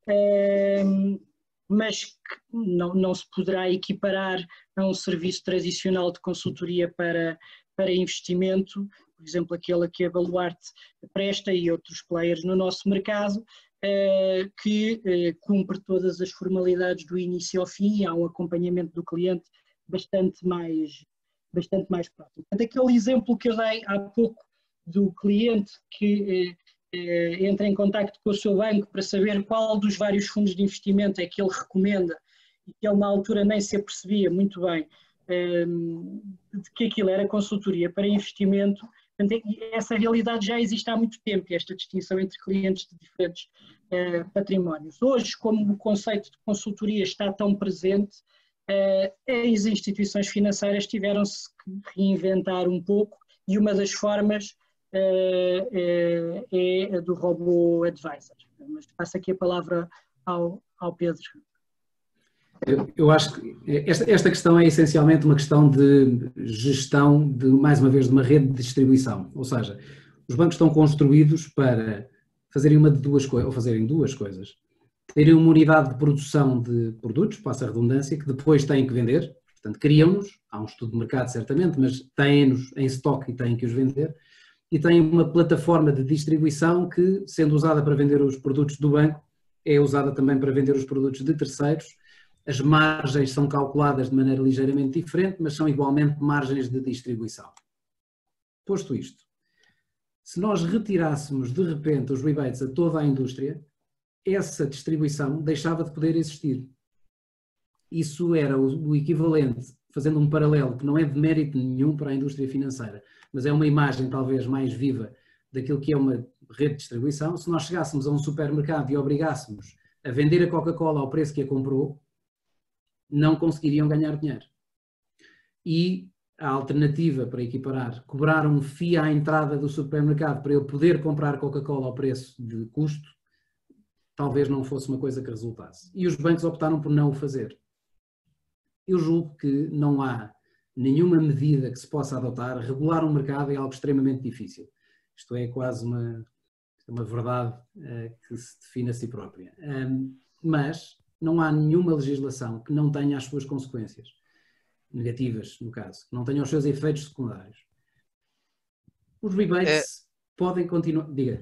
mas que não se poderá equiparar a um serviço tradicional de consultoria para investimento, por exemplo, aquele que a Baluarte presta e outros players no nosso mercado, que cumpre todas as formalidades do início ao fim, há um acompanhamento do cliente bastante mais próximo. Portanto, aquele exemplo que eu dei há pouco do cliente que entra em contacto com o seu banco para saber qual dos vários fundos de investimento é que ele recomenda, e que ele na altura nem se apercebia muito bem de que aquilo era consultoria para investimento. Portanto, essa realidade já existe há muito tempo, esta distinção entre clientes de diferentes patrimónios. Hoje, como o conceito de consultoria está tão presente, as instituições financeiras tiveram-se que reinventar um pouco, e uma das formas é a do Robo Advisor. Mas passo aqui a palavra ao Pedro. Eu acho que esta questão é essencialmente uma questão de gestão, mais uma vez, de uma rede de distribuição. Ou seja, os bancos estão construídos para fazerem uma de duas coisas, ou fazerem duas coisas. Terem uma unidade de produção de produtos, passa a redundância, que depois têm que vender. Portanto, criam-nos, há um estudo de mercado certamente, mas têm-nos em estoque e têm que os vender. E têm uma plataforma de distribuição que, sendo usada para vender os produtos do banco, é usada também para vender os produtos de terceiros. As margens são calculadas de maneira ligeiramente diferente, mas são igualmente margens de distribuição. Posto isto, se nós retirássemos de repente os rebates a toda a indústria, essa distribuição deixava de poder existir. Isso era o equivalente, fazendo um paralelo que não é de mérito nenhum para a indústria financeira, mas é uma imagem talvez mais viva daquilo que é uma rede de distribuição. Se nós chegássemos a um supermercado e obrigássemos a vender a Coca-Cola ao preço que a comprou, não conseguiriam ganhar dinheiro. E a alternativa para equiparar, cobrar um FII à entrada do supermercado para eu poder comprar Coca-Cola ao preço de custo, talvez não fosse uma coisa que resultasse. E os bancos optaram por não o fazer. Eu julgo que não há nenhuma medida que se possa adotar. Regular um mercado é algo extremamente difícil. Isto é quase uma verdade que se define a si própria. Mas não há nenhuma legislação que não tenha as suas consequências negativas, no caso, que não tenha os seus efeitos secundários. Os rebates podem continuar... Diga.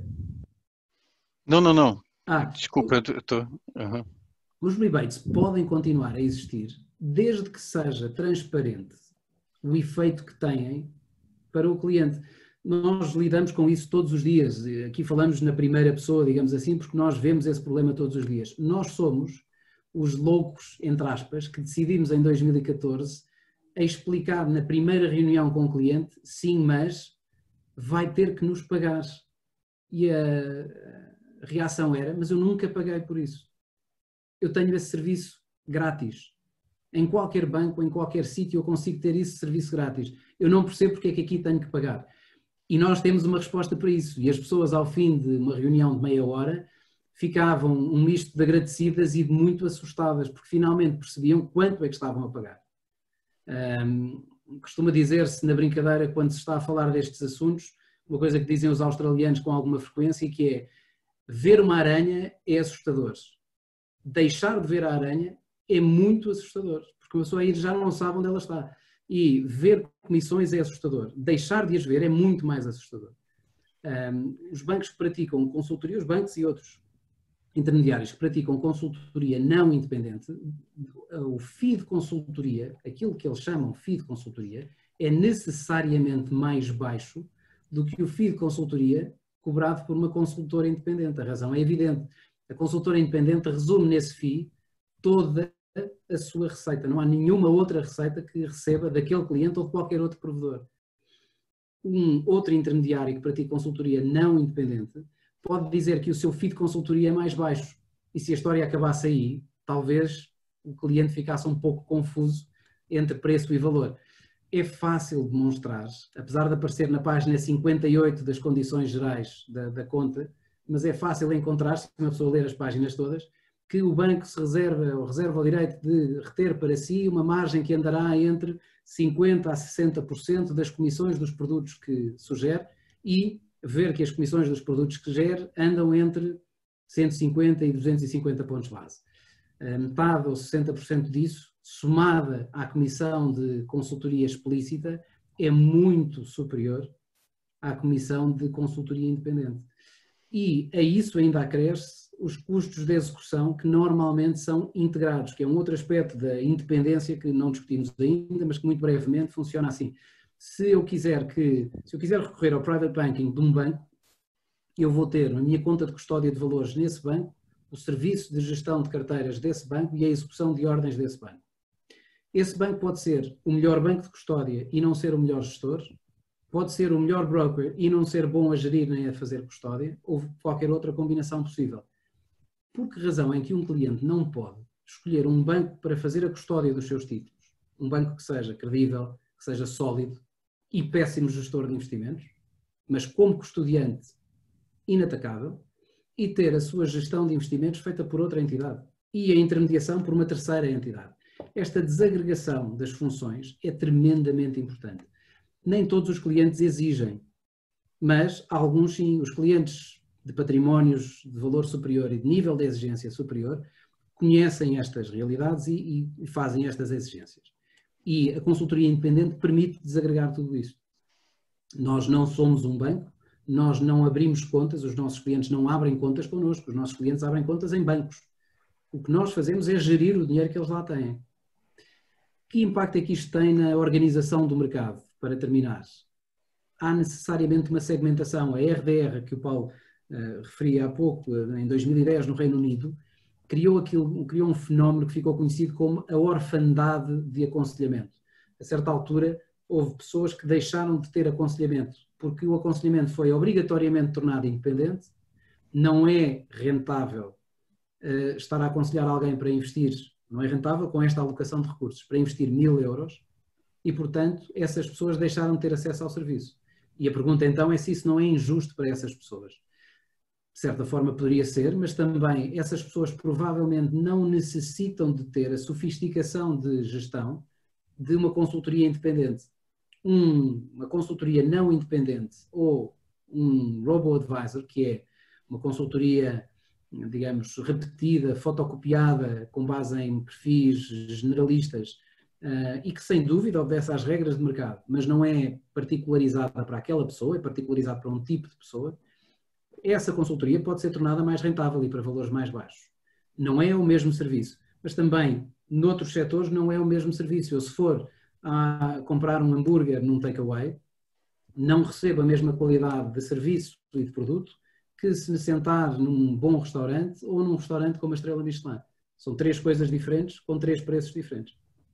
Não. Desculpa, eu estou... Os rebates podem continuar a existir desde que seja transparente o efeito que têm para o cliente. Nós lidamos com isso todos os dias. Aqui falamos na primeira pessoa, digamos assim, porque nós vemos esse problema todos os dias. Nós somos os loucos, entre aspas, que decidimos em 2014 a explicar na primeira reunião com o cliente, sim, mas vai ter que nos pagar. E a reação era, mas eu nunca paguei por isso. Eu tenho esse serviço grátis. Em qualquer banco, em qualquer sítio, eu consigo ter esse serviço grátis. Eu não percebo porque é que aqui tenho que pagar. E nós temos uma resposta para isso. E as pessoas, ao fim de uma reunião de meia hora, ficavam um misto de agradecidas e de muito assustadas, porque finalmente percebiam quanto é que estavam a pagar. Costuma dizer-se na brincadeira, quando se está a falar destes assuntos, uma coisa que dizem os australianos com alguma frequência, que é: ver uma aranha é assustador. Deixar de ver a aranha é muito assustador, porque a pessoa aí já não sabe onde ela está. E ver comissões é assustador. Deixar de as ver é muito mais assustador. Os bancos que praticam consultoria, os bancos e outros intermediários que praticam consultoria não independente, o FII de consultoria, aquilo que eles chamam FII de consultoria, é necessariamente mais baixo do que o FII de consultoria cobrado por uma consultora independente. A razão é evidente. A consultora independente resume nesse FII toda a sua receita. Não há nenhuma outra receita que receba daquele cliente ou de qualquer outro provedor. Um outro intermediário que pratica consultoria não independente pode dizer que o seu FII de consultoria é mais baixo. E se a história acabasse aí, talvez o cliente ficasse um pouco confuso entre preço e valor. É fácil demonstrar, apesar de aparecer na página 58 das condições gerais da conta, mas é fácil encontrar, se uma pessoa ler as páginas todas, que o banco se reserva o direito de reter para si uma margem que andará entre 50% a 60% das comissões dos produtos que sugere e ver que as comissões dos produtos que gere andam entre 150 e 250 pontos base. Metade ou 60% disso, somada à comissão de consultoria explícita, é muito superior à comissão de consultoria independente. E a isso ainda acresce os custos de execução que normalmente são integrados, que é um outro aspecto da independência que não discutimos ainda, mas que muito brevemente funciona assim. Se eu quiser recorrer ao private banking de um banco, eu vou ter na minha conta de custódia de valores nesse banco, o serviço de gestão de carteiras desse banco e a execução de ordens desse banco. Esse banco pode ser o melhor banco de custódia e não ser o melhor gestor, pode ser o melhor broker e não ser bom a gerir nem a fazer custódia, ou qualquer outra combinação possível. Por que razão é que um cliente não pode escolher um banco para fazer a custódia dos seus títulos? Um banco que seja credível, que seja sólido e péssimo gestor de investimentos, mas como custodiante inatacável, e ter a sua gestão de investimentos feita por outra entidade e a intermediação por uma terceira entidade. Esta desagregação das funções é tremendamente importante. Nem todos os clientes exigem, mas alguns sim. Os clientes de patrimónios de valor superior e de nível de exigência superior conhecem estas realidades e fazem estas exigências. E a consultoria independente permite desagregar tudo isso. Nós não somos um banco, nós não abrimos contas, os nossos clientes não abrem contas connosco, os nossos clientes abrem contas em bancos. O que nós fazemos é gerir o dinheiro que eles lá têm. Que impacto é que isto tem na organização do mercado? Para terminar, há necessariamente uma segmentação. A RDR, que o Paulo referia há pouco, em 2010 no Reino Unido, criou um fenómeno que ficou conhecido como a orfandade de aconselhamento. A certa altura, houve pessoas que deixaram de ter aconselhamento, porque o aconselhamento foi obrigatoriamente tornado independente, não é rentável estar a aconselhar alguém para investir, não é rentável com esta alocação de recursos, para investir 1000 euros, e portanto essas pessoas deixaram de ter acesso ao serviço. E a pergunta então é se isso não é injusto para essas pessoas. De certa forma poderia ser, mas também essas pessoas provavelmente não necessitam de ter a sofisticação de gestão de uma consultoria independente. Uma consultoria não independente ou um robo-advisor, que é uma consultoria, digamos, repetida, fotocopiada, com base em perfis generalistas e que sem dúvida obedece às regras de mercado, mas não é particularizada para aquela pessoa, é particularizada para um tipo de pessoa. Essa consultoria pode ser tornada mais rentável e para valores mais baixos. Não é o mesmo serviço, mas também noutros setores não é o mesmo serviço. Eu, se for a comprar um hambúrguer num takeaway, não recebo a mesma qualidade de serviço e de produto que se me sentar num bom restaurante ou num restaurante com uma estrela Michelin. São três coisas diferentes, com três preços diferentes.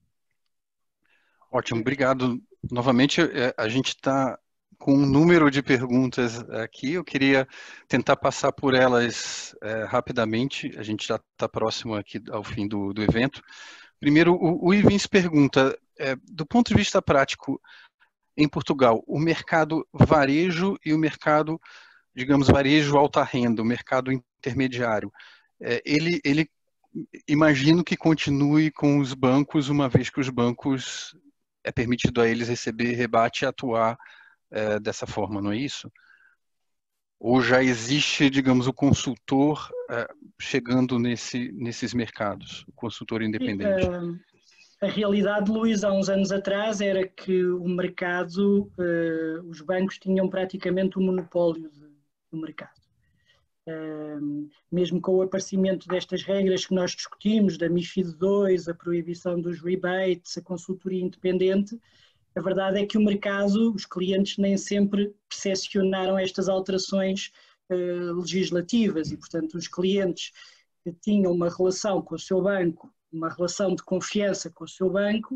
Ótimo, obrigado. Novamente, a gente está com um número de perguntas aqui. Eu queria tentar passar por elas rapidamente. A gente já está próximo aqui ao fim do evento. Primeiro, o Ivins pergunta, do ponto de vista prático, em Portugal, o mercado varejo e o mercado, digamos, varejo alta renda, o mercado intermediário, ele imagino que continue com os bancos, uma vez que os bancos é permitido a eles receber rebate e atuar dessa forma, não é isso? Ou já existe, digamos, o consultor chegando nesses mercados, o consultor independente? A realidade, Luís, há uns anos atrás era que o mercado, os bancos tinham praticamente o monopólio do mercado. Mesmo com o aparecimento destas regras que nós discutimos, da MiFID II, a proibição dos rebates, a consultoria independente, a verdade é que o mercado, os clientes nem sempre percepcionaram estas alterações legislativas e, portanto, os clientes que tinham uma relação com o seu banco, uma relação de confiança com o seu banco,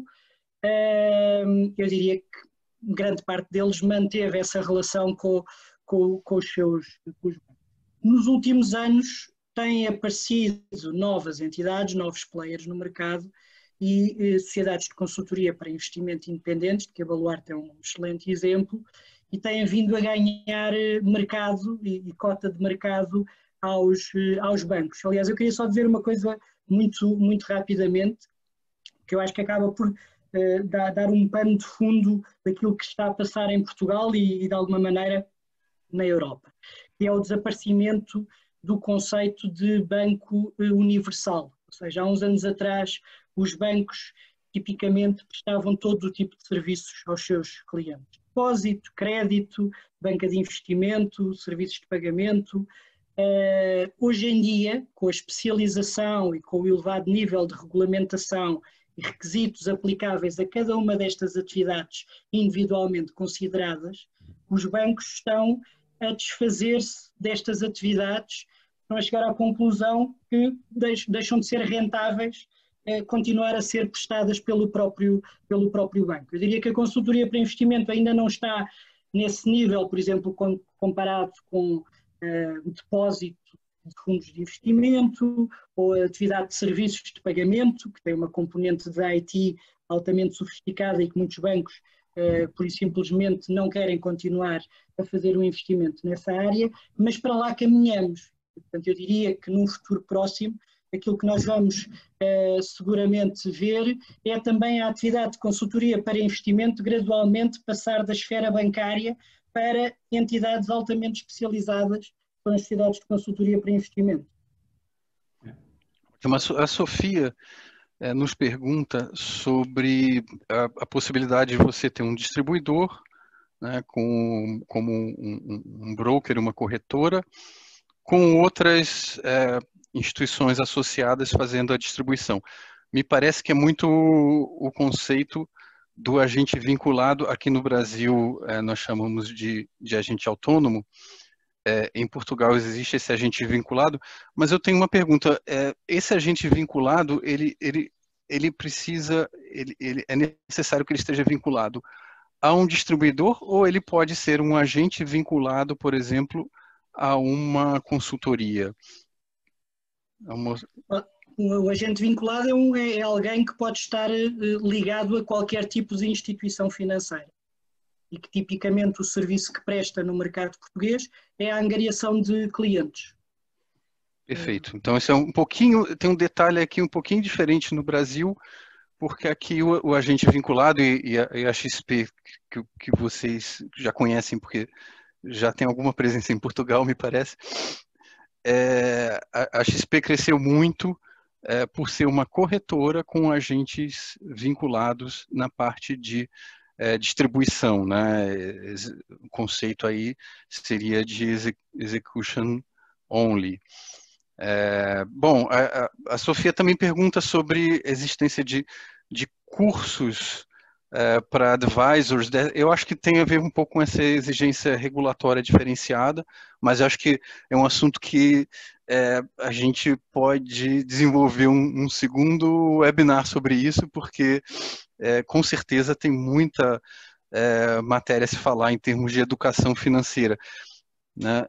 eu diria que grande parte deles manteve essa relação com os seus bancos. Nos últimos anos têm aparecido novas entidades, novos players no mercado e sociedades de consultoria para investimento independentes, de que a Baluarte é um excelente exemplo, e têm vindo a ganhar mercado e cota de mercado aos bancos. Aliás, eu queria só dizer uma coisa muito rapidamente, que eu acho que acaba por dar um pano de fundo daquilo que está a passar em Portugal e de alguma maneira na Europa, que é o desaparecimento do conceito de banco universal. Ou seja, há uns anos atrás, os bancos tipicamente prestavam todo o tipo de serviços aos seus clientes. Depósito, crédito, banca de investimento, serviços de pagamento. Hoje em dia, com a especialização e com o elevado nível de regulamentação e requisitos aplicáveis a cada uma destas atividades individualmente consideradas, os bancos estão a desfazer-se destas atividades, estão a chegar à conclusão que deixam de ser rentáveis, continuar a ser prestadas pelo próprio banco. Eu diria que a consultoria para investimento ainda não está nesse nível, por exemplo, comparado com o depósito de fundos de investimento ou a atividade de serviços de pagamento, que tem uma componente de IT altamente sofisticada e que muitos bancos, por isso simplesmente, não querem continuar a fazer um investimento nessa área, mas para lá caminhamos. Portanto, eu diria que num futuro próximo, aquilo que nós vamos seguramente ver é também a atividade de consultoria para investimento gradualmente passar da esfera bancária para entidades altamente especializadas, com as sociedades de consultoria para investimento. A Sofia nos pergunta sobre a possibilidade de você ter um distribuidor, né, como um broker, uma corretora, com outras instituições associadas fazendo a distribuição. Me parece que é muito o conceito do agente vinculado. Aqui no Brasil nós chamamos de agente autônomo. Em Portugal existe esse agente vinculado, mas eu tenho uma pergunta. Esse agente vinculado, ele é necessário que ele esteja vinculado a um distribuidor, ou ele pode ser um agente vinculado, por exemplo, a uma consultoria? O agente vinculado é alguém que pode estar ligado a qualquer tipo de instituição financeira e que tipicamente o serviço que presta no mercado português é a angariação de clientes. Perfeito. Então isso é tem um detalhe aqui um pouquinho diferente no Brasil, porque aqui o agente vinculado e a XP, que vocês já conhecem, porque já tem alguma presença em Portugal, me parece, a XP cresceu muito por ser uma corretora com agentes vinculados na parte de distribuição, né? O conceito aí seria de execution only. Bom, a Sofia também pergunta sobre a existência de cursos para advisors. Eu acho que tem a ver um pouco com essa exigência regulatória diferenciada, mas eu acho que é um assunto que a gente pode desenvolver um segundo webinar sobre isso, porque com certeza tem muita matéria a se falar em termos de educação financeira, né?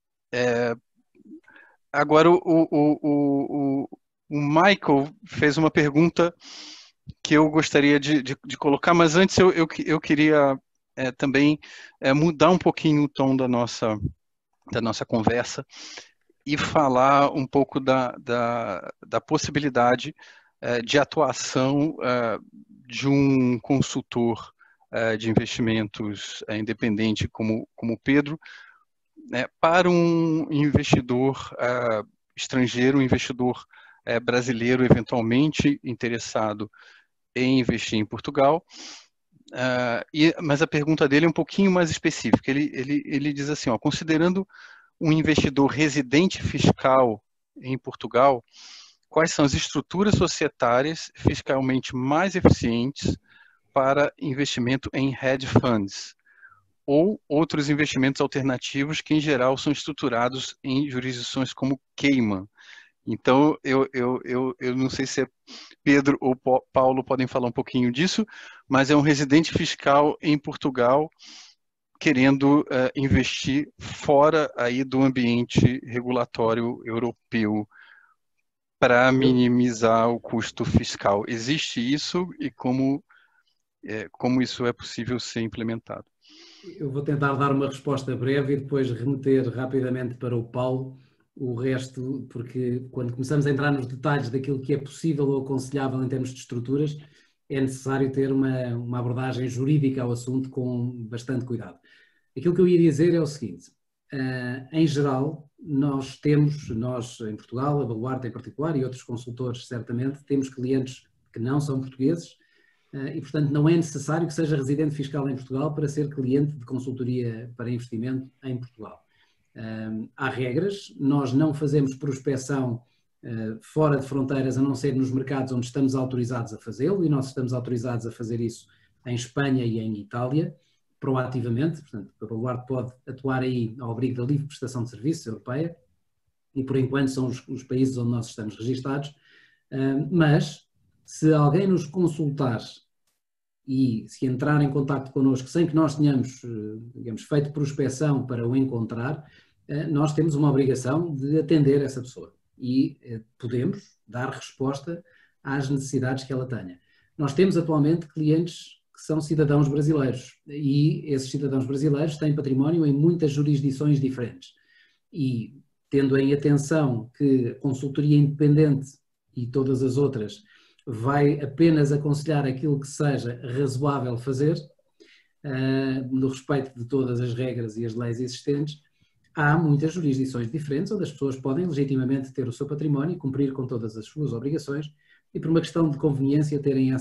Agora, o Michael fez uma pergunta que eu gostaria de colocar, mas antes eu queria também mudar um pouquinho o tom da nossa conversa e falar um pouco da possibilidade de atuação de um consultor de investimentos independente como o Pedro, para um investidor estrangeiro, um investidor brasileiro eventualmente interessado em investir em Portugal. Mas a pergunta dele é um pouquinho mais específica. Ele diz assim, considerando um investidor residente fiscal em Portugal, quais são as estruturas societárias fiscalmente mais eficientes para investimento em hedge funds ou outros investimentos alternativos que, em geral, são estruturados em jurisdições como Cayman. Então, eu não sei se Pedro ou Paulo podem falar um pouquinho disso, mas é um residente fiscal em Portugal querendo investir fora aí do ambiente regulatório europeu para minimizar o custo fiscal. Existe isso e como isso é possível ser implementado? Eu vou tentar dar uma resposta breve e depois remeter rapidamente para o Paulo o resto, porque quando começamos a entrar nos detalhes daquilo que é possível ou aconselhável em termos de estruturas, é necessário ter uma abordagem jurídica ao assunto com bastante cuidado. Aquilo que eu ia dizer é o seguinte, em geral, nós em Portugal, a Baluarte em particular e outros consultores certamente, temos clientes que não são portugueses, e, portanto, não é necessário que seja residente fiscal em Portugal para ser cliente de consultoria para investimento em Portugal. Há regras, nós não fazemos prospecção fora de fronteiras, a não ser nos mercados onde estamos autorizados a fazê-lo, e nós estamos autorizados a fazer isso em Espanha e em Itália, proativamente, portanto, a Baluarte pode atuar aí ao abrigo da livre prestação de serviços europeia, e por enquanto são os países onde nós estamos registados, mas se alguém nos consultar e se entrar em contacto connosco sem que nós tenhamos, digamos, feito prospecção para o encontrar, nós temos uma obrigação de atender essa pessoa e podemos dar resposta às necessidades que ela tenha. Nós temos atualmente clientes que são cidadãos brasileiros e esses cidadãos brasileiros têm património em muitas jurisdições diferentes e tendo em atenção que a consultoria independente e todas as outras vai apenas aconselhar aquilo que seja razoável fazer, no respeito de todas as regras e as leis existentes, há muitas jurisdições diferentes onde as pessoas podem legitimamente ter o seu património e cumprir com todas as suas obrigações e por uma questão de conveniência terem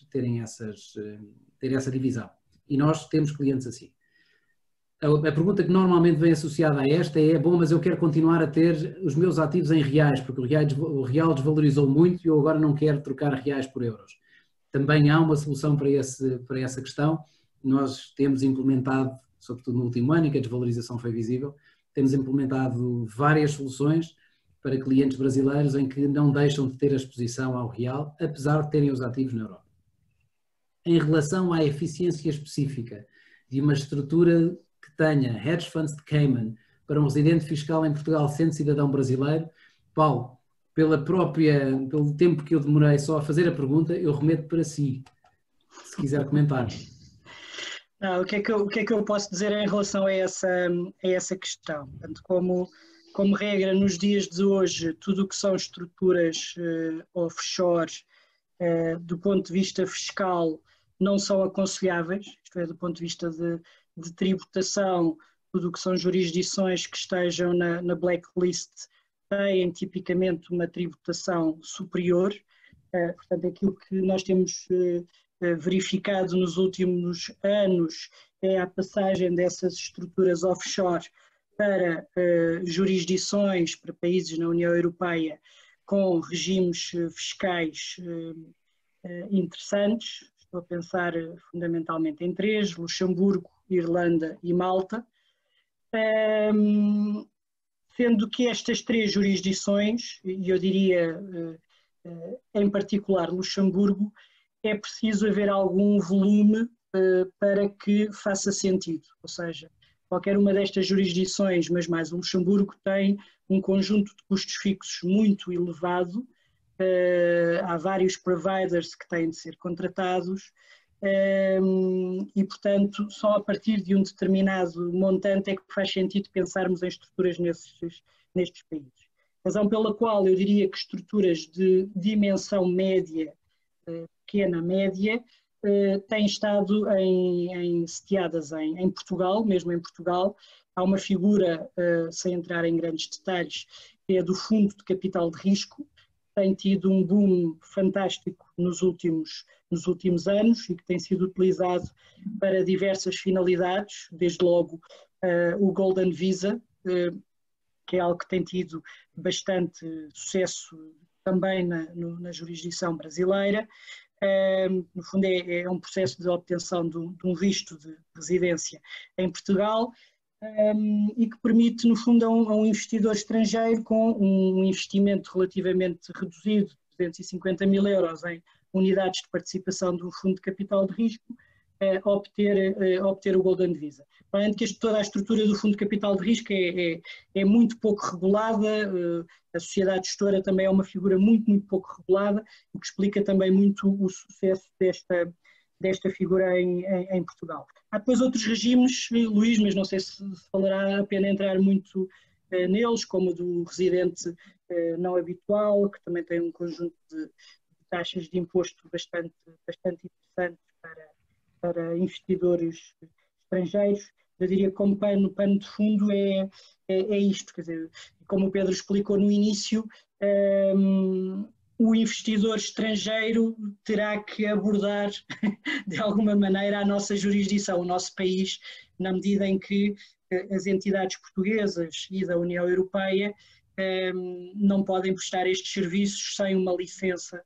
essa divisão. E nós temos clientes assim. A pergunta que normalmente vem associada a esta é: bom, mas eu quero continuar a ter os meus ativos em reais, porque o real desvalorizou muito e eu agora não quero trocar reais por euros. Também há uma solução para essa questão. Nós temos implementado, sobretudo no último ano em que a desvalorização foi visível, temos implementado várias soluções para clientes brasileiros em que não deixam de ter a exposição ao real, apesar de terem os ativos na Europa. Em relação à eficiência específica de uma estrutura que tenha hedge funds de Cayman para um residente fiscal em Portugal sendo cidadão brasileiro, Paulo, pelo tempo que eu demorei só a fazer a pergunta, eu remeto para si, se quiser comentar. O que é que eu posso dizer em relação a essa questão? Portanto, como regra, nos dias de hoje, tudo o que são estruturas offshore, do ponto de vista fiscal, não são aconselháveis, isto é, do ponto de vista de tributação, tudo o que são jurisdições que estejam na blacklist têm tipicamente uma tributação superior. Portanto, aquilo que nós temos verificado nos últimos anos é a passagem dessas estruturas offshore para jurisdições, para países na União Europeia com regimes fiscais interessantes. Estou a pensar fundamentalmente em 3, Luxemburgo, Irlanda e Malta, sendo que estas 3 jurisdições, e eu diria em particular Luxemburgo, é preciso haver algum volume para que faça sentido, ou seja, qualquer uma destas jurisdições, mas mais o Luxemburgo, tem um conjunto de custos fixos muito elevado, há vários providers que têm de ser contratados e, portanto, só a partir de um determinado montante é que faz sentido pensarmos em estruturas nestes países. Razão pela qual eu diria que estruturas de dimensão média, pequena, média, têm estado sediadas em Portugal, mesmo em Portugal. Há uma figura, sem entrar em grandes detalhes, que é do Fundo de Capital de Risco, tem tido um boom fantástico nos últimos anos e que tem sido utilizado para diversas finalidades, desde logo o Golden Visa, que é algo que tem tido bastante sucesso também na jurisdição brasileira, no fundo é um processo de obtenção de um visto de residência em Portugal, e que permite, no fundo, a um investidor estrangeiro com um investimento relativamente reduzido, 250 mil euros em unidades de participação de um fundo de capital de risco, obter o Golden Visa. Além de que toda a estrutura do fundo de capital de risco é muito pouco regulada, a sociedade gestora também é uma figura muito, muito pouco regulada, o que explica também muito o sucesso desta figura em Portugal. Há depois outros regimes, Luís, mas não sei se valerá a pena entrar muito neles, como o do residente não habitual, que também tem um conjunto de taxas de imposto bastante interessantes para investidores estrangeiros. Eu diria que como pano de fundo é isto, quer dizer, como o Pedro explicou no início, o investidor estrangeiro terá que abordar de alguma maneira a nossa jurisdição, o nosso país, na medida em que as entidades portuguesas e da União Europeia não podem prestar estes serviços sem uma licença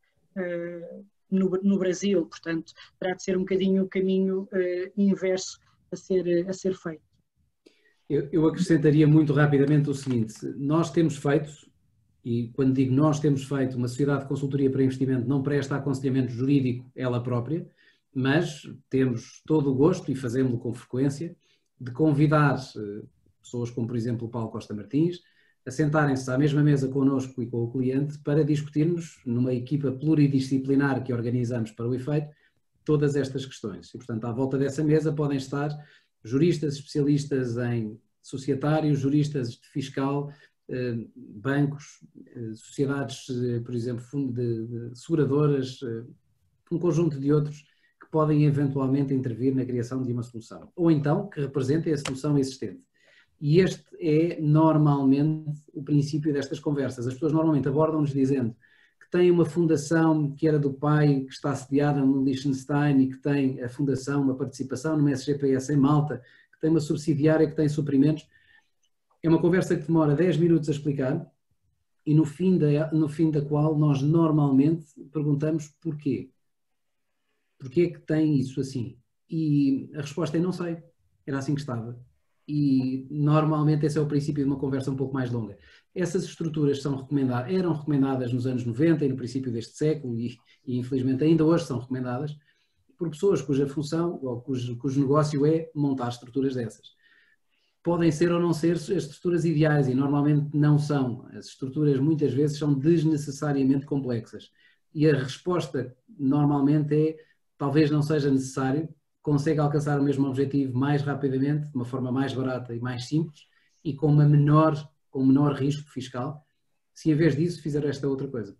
no Brasil, portanto terá de ser um bocadinho o caminho inverso a ser feito. Eu acrescentaria muito rapidamente o seguinte: nós temos feito, e quando digo nós temos feito, uma sociedade de consultoria para investimento não presta aconselhamento jurídico ela própria, mas temos todo o gosto, e fazemos-lo com frequência, de convidar pessoas como, por exemplo, o Paulo Costa Martins, a sentarem-se à mesma mesa connosco e com o cliente para discutirmos, numa equipa pluridisciplinar que organizamos para o efeito, todas estas questões. E, portanto, à volta dessa mesa podem estar juristas especialistas em societários, juristas de fiscal, bancos, sociedades, por exemplo, de seguradoras, um conjunto de outros que podem eventualmente intervir na criação de uma solução. Ou então que representem a solução existente. E este é normalmente o princípio destas conversas. As pessoas normalmente abordam-nos dizendo que tem uma fundação que era do pai, que está sediada no Liechtenstein e que tem a fundação, uma participação no SGPS em Malta, que tem uma subsidiária que tem suprimentos. É uma conversa que demora 10 minutos a explicar e no fim da qual nós normalmente perguntamos porquê. Porquê é que tem isso assim? E a resposta é não sei, era assim que estava. E normalmente esse é o princípio de uma conversa um pouco mais longa. Essas estruturas eram recomendadas nos anos 90 e no princípio deste século e infelizmente ainda hoje são recomendadas por pessoas cuja função ou cujo negócio é montar estruturas dessas. Podem ser ou não ser as estruturas ideais e normalmente não são. As estruturas muitas vezes são desnecessariamente complexas. E a resposta normalmente é talvez não seja necessário, consegue alcançar o mesmo objetivo mais rapidamente, de uma forma mais barata e mais simples e com menor risco fiscal, se em vez disso fizer esta outra coisa.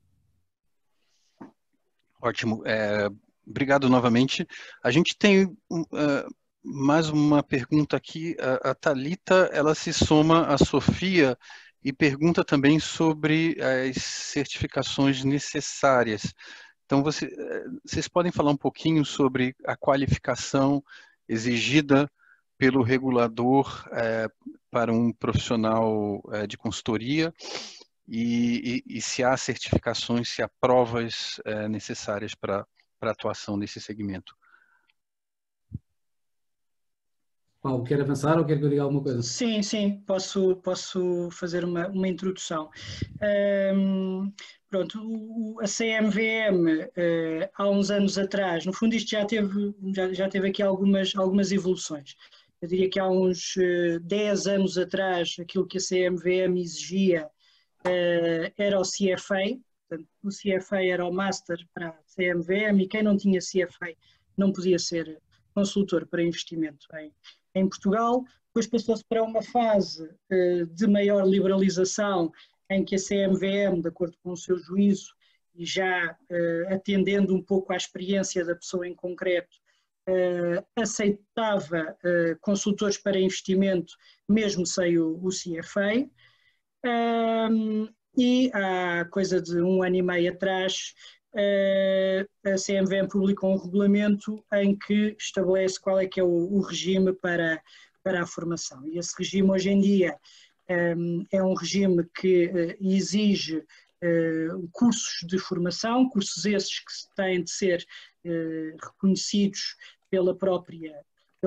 Ótimo. Obrigado novamente. A gente tem mais uma pergunta aqui. A Thalita, ela se soma à Sofia e pergunta também sobre as certificações necessárias. Então, vocês podem falar um pouquinho sobre a qualificação exigida pelo regulador para um profissional de consultoria e se há certificações, se há provas necessárias para a atuação nesse segmento. Paulo, quer avançar ou quer que eu diga alguma coisa? Sim, posso fazer uma introdução. Pronto, a CMVM, há uns anos atrás, no fundo isto já teve aqui algumas evoluções. Eu diria que há uns 10 anos atrás, aquilo que a CMVM exigia era o CFA, portanto, o CFA era o Master para a CMVM e quem não tinha CFA não podia ser consultor para investimento em Portugal. Depois passou-se para uma fase de maior liberalização em que a CMVM, de acordo com o seu juízo e já atendendo um pouco à experiência da pessoa em concreto, aceitava consultores para investimento mesmo sem o CFA. E há coisa de 1 ano e meio atrás, a CMVM publicou um regulamento em que estabelece qual é que é o regime para a formação. E esse regime hoje em dia é um regime que exige cursos de formação, cursos esses que têm de ser reconhecidos pela própria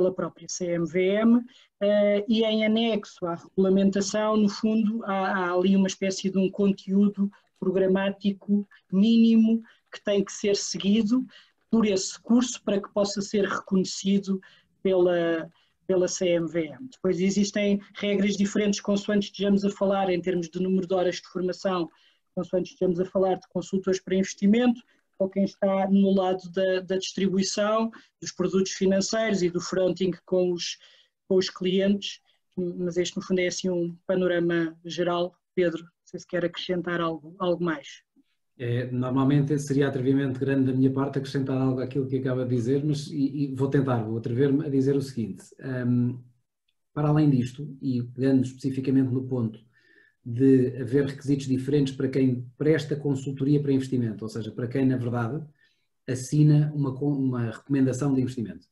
CMVM, e em anexo à regulamentação, no fundo, há ali uma espécie de um conteúdo programático mínimo que tem que ser seguido por esse curso para que possa ser reconhecido pela CMVM. Depois existem regras diferentes consoante estejamos a falar em termos de número de horas de formação, consoante estejamos a falar de consultores para investimento, ou quem está no lado da distribuição, dos produtos financeiros e do fronting com os clientes, mas este no fundo é assim um panorama geral. Pedro, se quer acrescentar algo mais. Normalmente seria atrevimento grande da minha parte acrescentar algo àquilo que acaba de dizer, mas vou atrever-me a dizer o seguinte, para além disto, e pegando especificamente no ponto de haver requisitos diferentes para quem presta consultoria para investimento, ou seja, para quem na verdade assina uma recomendação de investimento,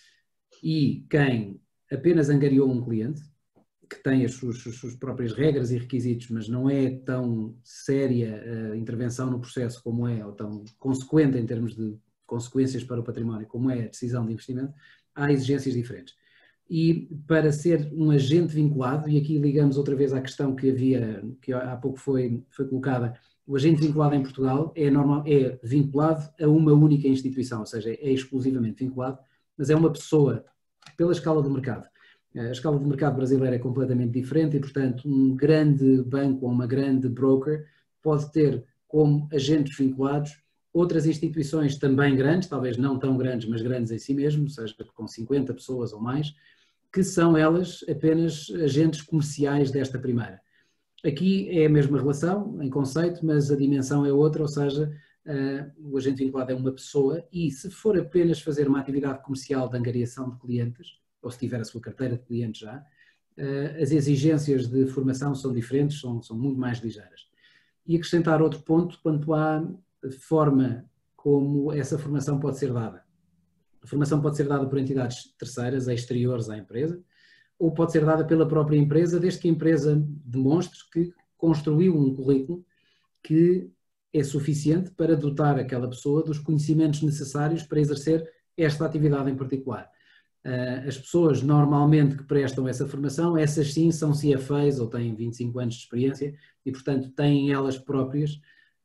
e quem apenas angariou um cliente, que tem as suas próprias regras e requisitos, mas não é tão séria a intervenção no processo como é, ou tão consequente em termos de consequências para o património como é a decisão de investimento, há exigências diferentes. E para ser um agente vinculado, e aqui ligamos outra vez à questão que há pouco foi colocada, o agente vinculado em Portugal é vinculado a uma única instituição, ou seja, é exclusivamente vinculado, mas é uma pessoa pela escala do mercado. A escala de mercado brasileira é completamente diferente e, portanto, um grande banco ou uma grande broker pode ter como agentes vinculados outras instituições também grandes, talvez não tão grandes, mas grandes em si mesmo, ou seja, com 50 pessoas ou mais, que são elas apenas agentes comerciais desta primeira. Aqui é a mesma relação em conceito, mas a dimensão é outra, ou seja, o agente vinculado é uma pessoa e se for apenas fazer uma atividade comercial de angariação de clientes, ou se tiver a sua carteira de clientes já, as exigências de formação são diferentes, são muito mais ligeiras. E acrescentar outro ponto quanto à forma como essa formação pode ser dada. A formação pode ser dada por entidades terceiras, exteriores à empresa, ou pode ser dada pela própria empresa, desde que a empresa demonstre que construiu um currículo que é suficiente para dotar aquela pessoa dos conhecimentos necessários para exercer esta atividade em particular. As pessoas normalmente que prestam essa formação, essas sim são CFAs ou têm 25 anos de experiência e, portanto, têm elas próprias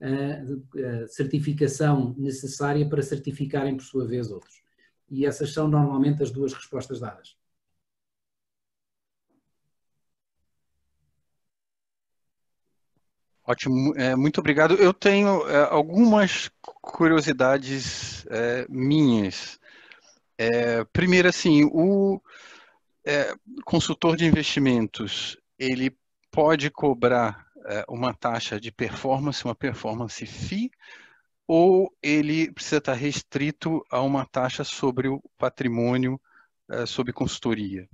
a certificação necessária para certificarem, por sua vez, outros. E essas são normalmente as duas respostas dadas. Ótimo, muito obrigado. Eu tenho algumas curiosidades minhas. Primeiro, assim, o consultor de investimentos, ele pode cobrar uma taxa de performance, uma performance fee, ou ele precisa estar restrito a uma taxa sobre o patrimônio, sobre consultoria?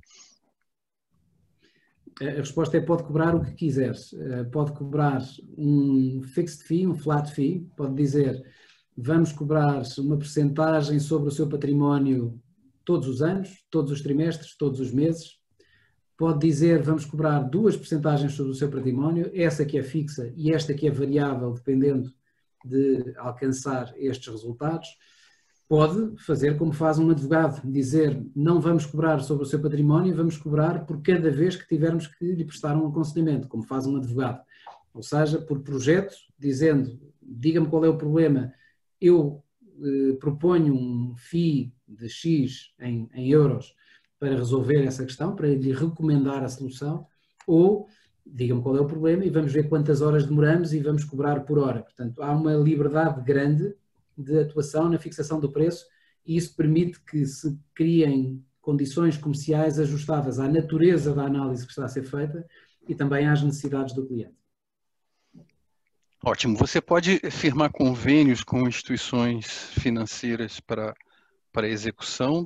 A resposta é pode cobrar o que quiseres. Pode cobrar um fixed fee, um flat fee, pode dizer vamos cobrar uma percentagem sobre o seu património todos os anos, todos os trimestres, todos os meses. Pode dizer vamos cobrar 2 percentagens sobre o seu património, essa que é fixa e esta que é variável dependendo de alcançar estes resultados. Pode fazer como faz um advogado, dizer não vamos cobrar sobre o seu património, vamos cobrar por cada vez que tivermos que lhe prestar um aconselhamento, como faz um advogado. Ou seja, por projeto, dizendo, diga-me qual é o problema, eu proponho um FII de X em euros para resolver essa questão, para lhe recomendar a solução, ou diga-me qual é o problema e vamos ver quantas horas demoramos e vamos cobrar por hora. Portanto, há uma liberdade grande de atuação na fixação do preço e isso permite que se criem condições comerciais ajustadas à natureza da análise que está a ser feita e também às necessidades do cliente. Ótimo. Você pode firmar convênios com instituições financeiras para execução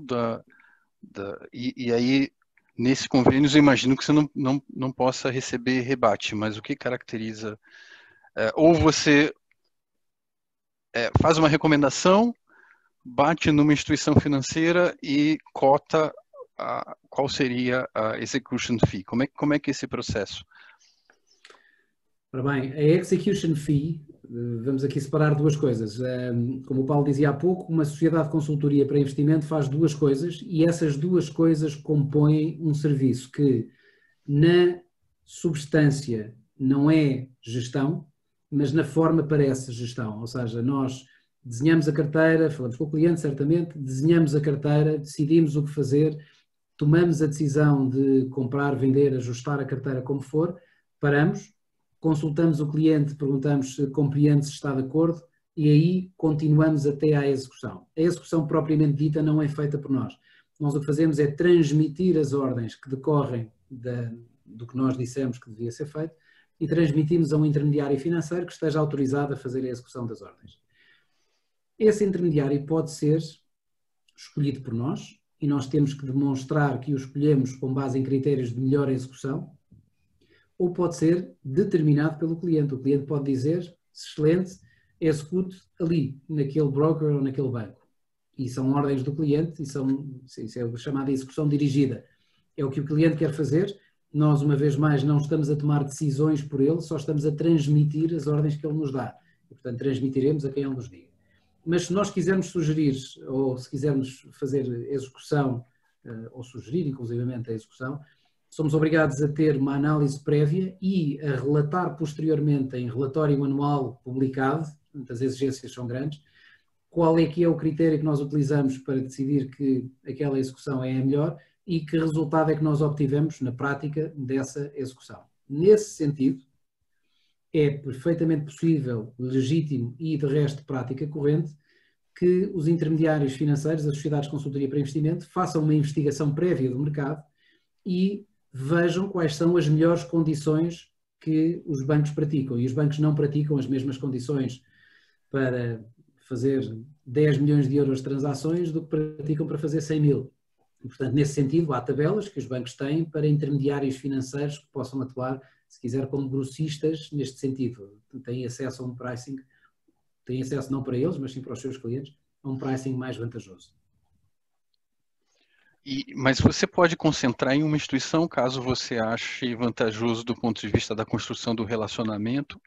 e aí, nesses convênios, eu imagino que você não possa receber rebate, mas o que caracteriza? Ou você faz uma recomendação, bate numa instituição financeira e cota qual seria a execution fee. Como é que é esse processo? Ora bem, a execution fee, vamos aqui separar duas coisas. Como o Paulo dizia há pouco, uma sociedade de consultoria para investimento faz duas coisas e essas duas coisas compõem um serviço que, na substância, não é gestão, mas na forma parece gestão. Ou seja, nós desenhamos a carteira, falamos com o cliente, certamente, desenhamos a carteira, decidimos o que fazer, tomamos a decisão de comprar, vender, ajustar a carteira como for, paramos, consultamos o cliente, perguntamos se compreende, se está de acordo e aí continuamos até à execução. A execução propriamente dita não é feita por nós. Nós o que fazemos é transmitir as ordens que decorrem do que nós dissemos que devia ser feito e transmitimos a um intermediário financeiro que esteja autorizado a fazer a execução das ordens. Esse intermediário pode ser escolhido por nós e nós temos que demonstrar que o escolhemos com base em critérios de melhor execução, ou pode ser determinado pelo cliente. O cliente pode dizer, excelente, execute ali, naquele broker ou naquele banco. E são ordens do cliente, isso é a chamada execução dirigida. É o que o cliente quer fazer. Nós, uma vez mais, não estamos a tomar decisões por ele, só estamos a transmitir as ordens que ele nos dá. E, portanto, transmitiremos a quem ele nos diga. Mas se nós quisermos sugerir, ou se quisermos fazer execução, ou sugerir inclusivamente a execução, somos obrigados a ter uma análise prévia e a relatar posteriormente em relatório anual publicado, as exigências são grandes, qual é que é o critério que nós utilizamos para decidir que aquela execução é a melhor e que resultado é que nós obtivemos na prática dessa execução. Nesse sentido, é perfeitamente possível, legítimo e de resto prática corrente que os intermediários financeiros, as sociedades de consultoria para investimento, façam uma investigação prévia do mercado e vejam quais são as melhores condições que os bancos praticam. E os bancos não praticam as mesmas condições para fazer 10 milhões de euros de transações do que praticam para fazer 100 mil. E, portanto, nesse sentido, há tabelas que os bancos têm para intermediários financeiros que possam atuar, se quiser, como grossistas neste sentido. Têm acesso a um pricing, têm acesso não para eles, mas sim para os seus clientes, a um pricing mais vantajoso. Mas você pode concentrar em uma instituição caso você ache vantajoso do ponto de vista da construção do relacionamento?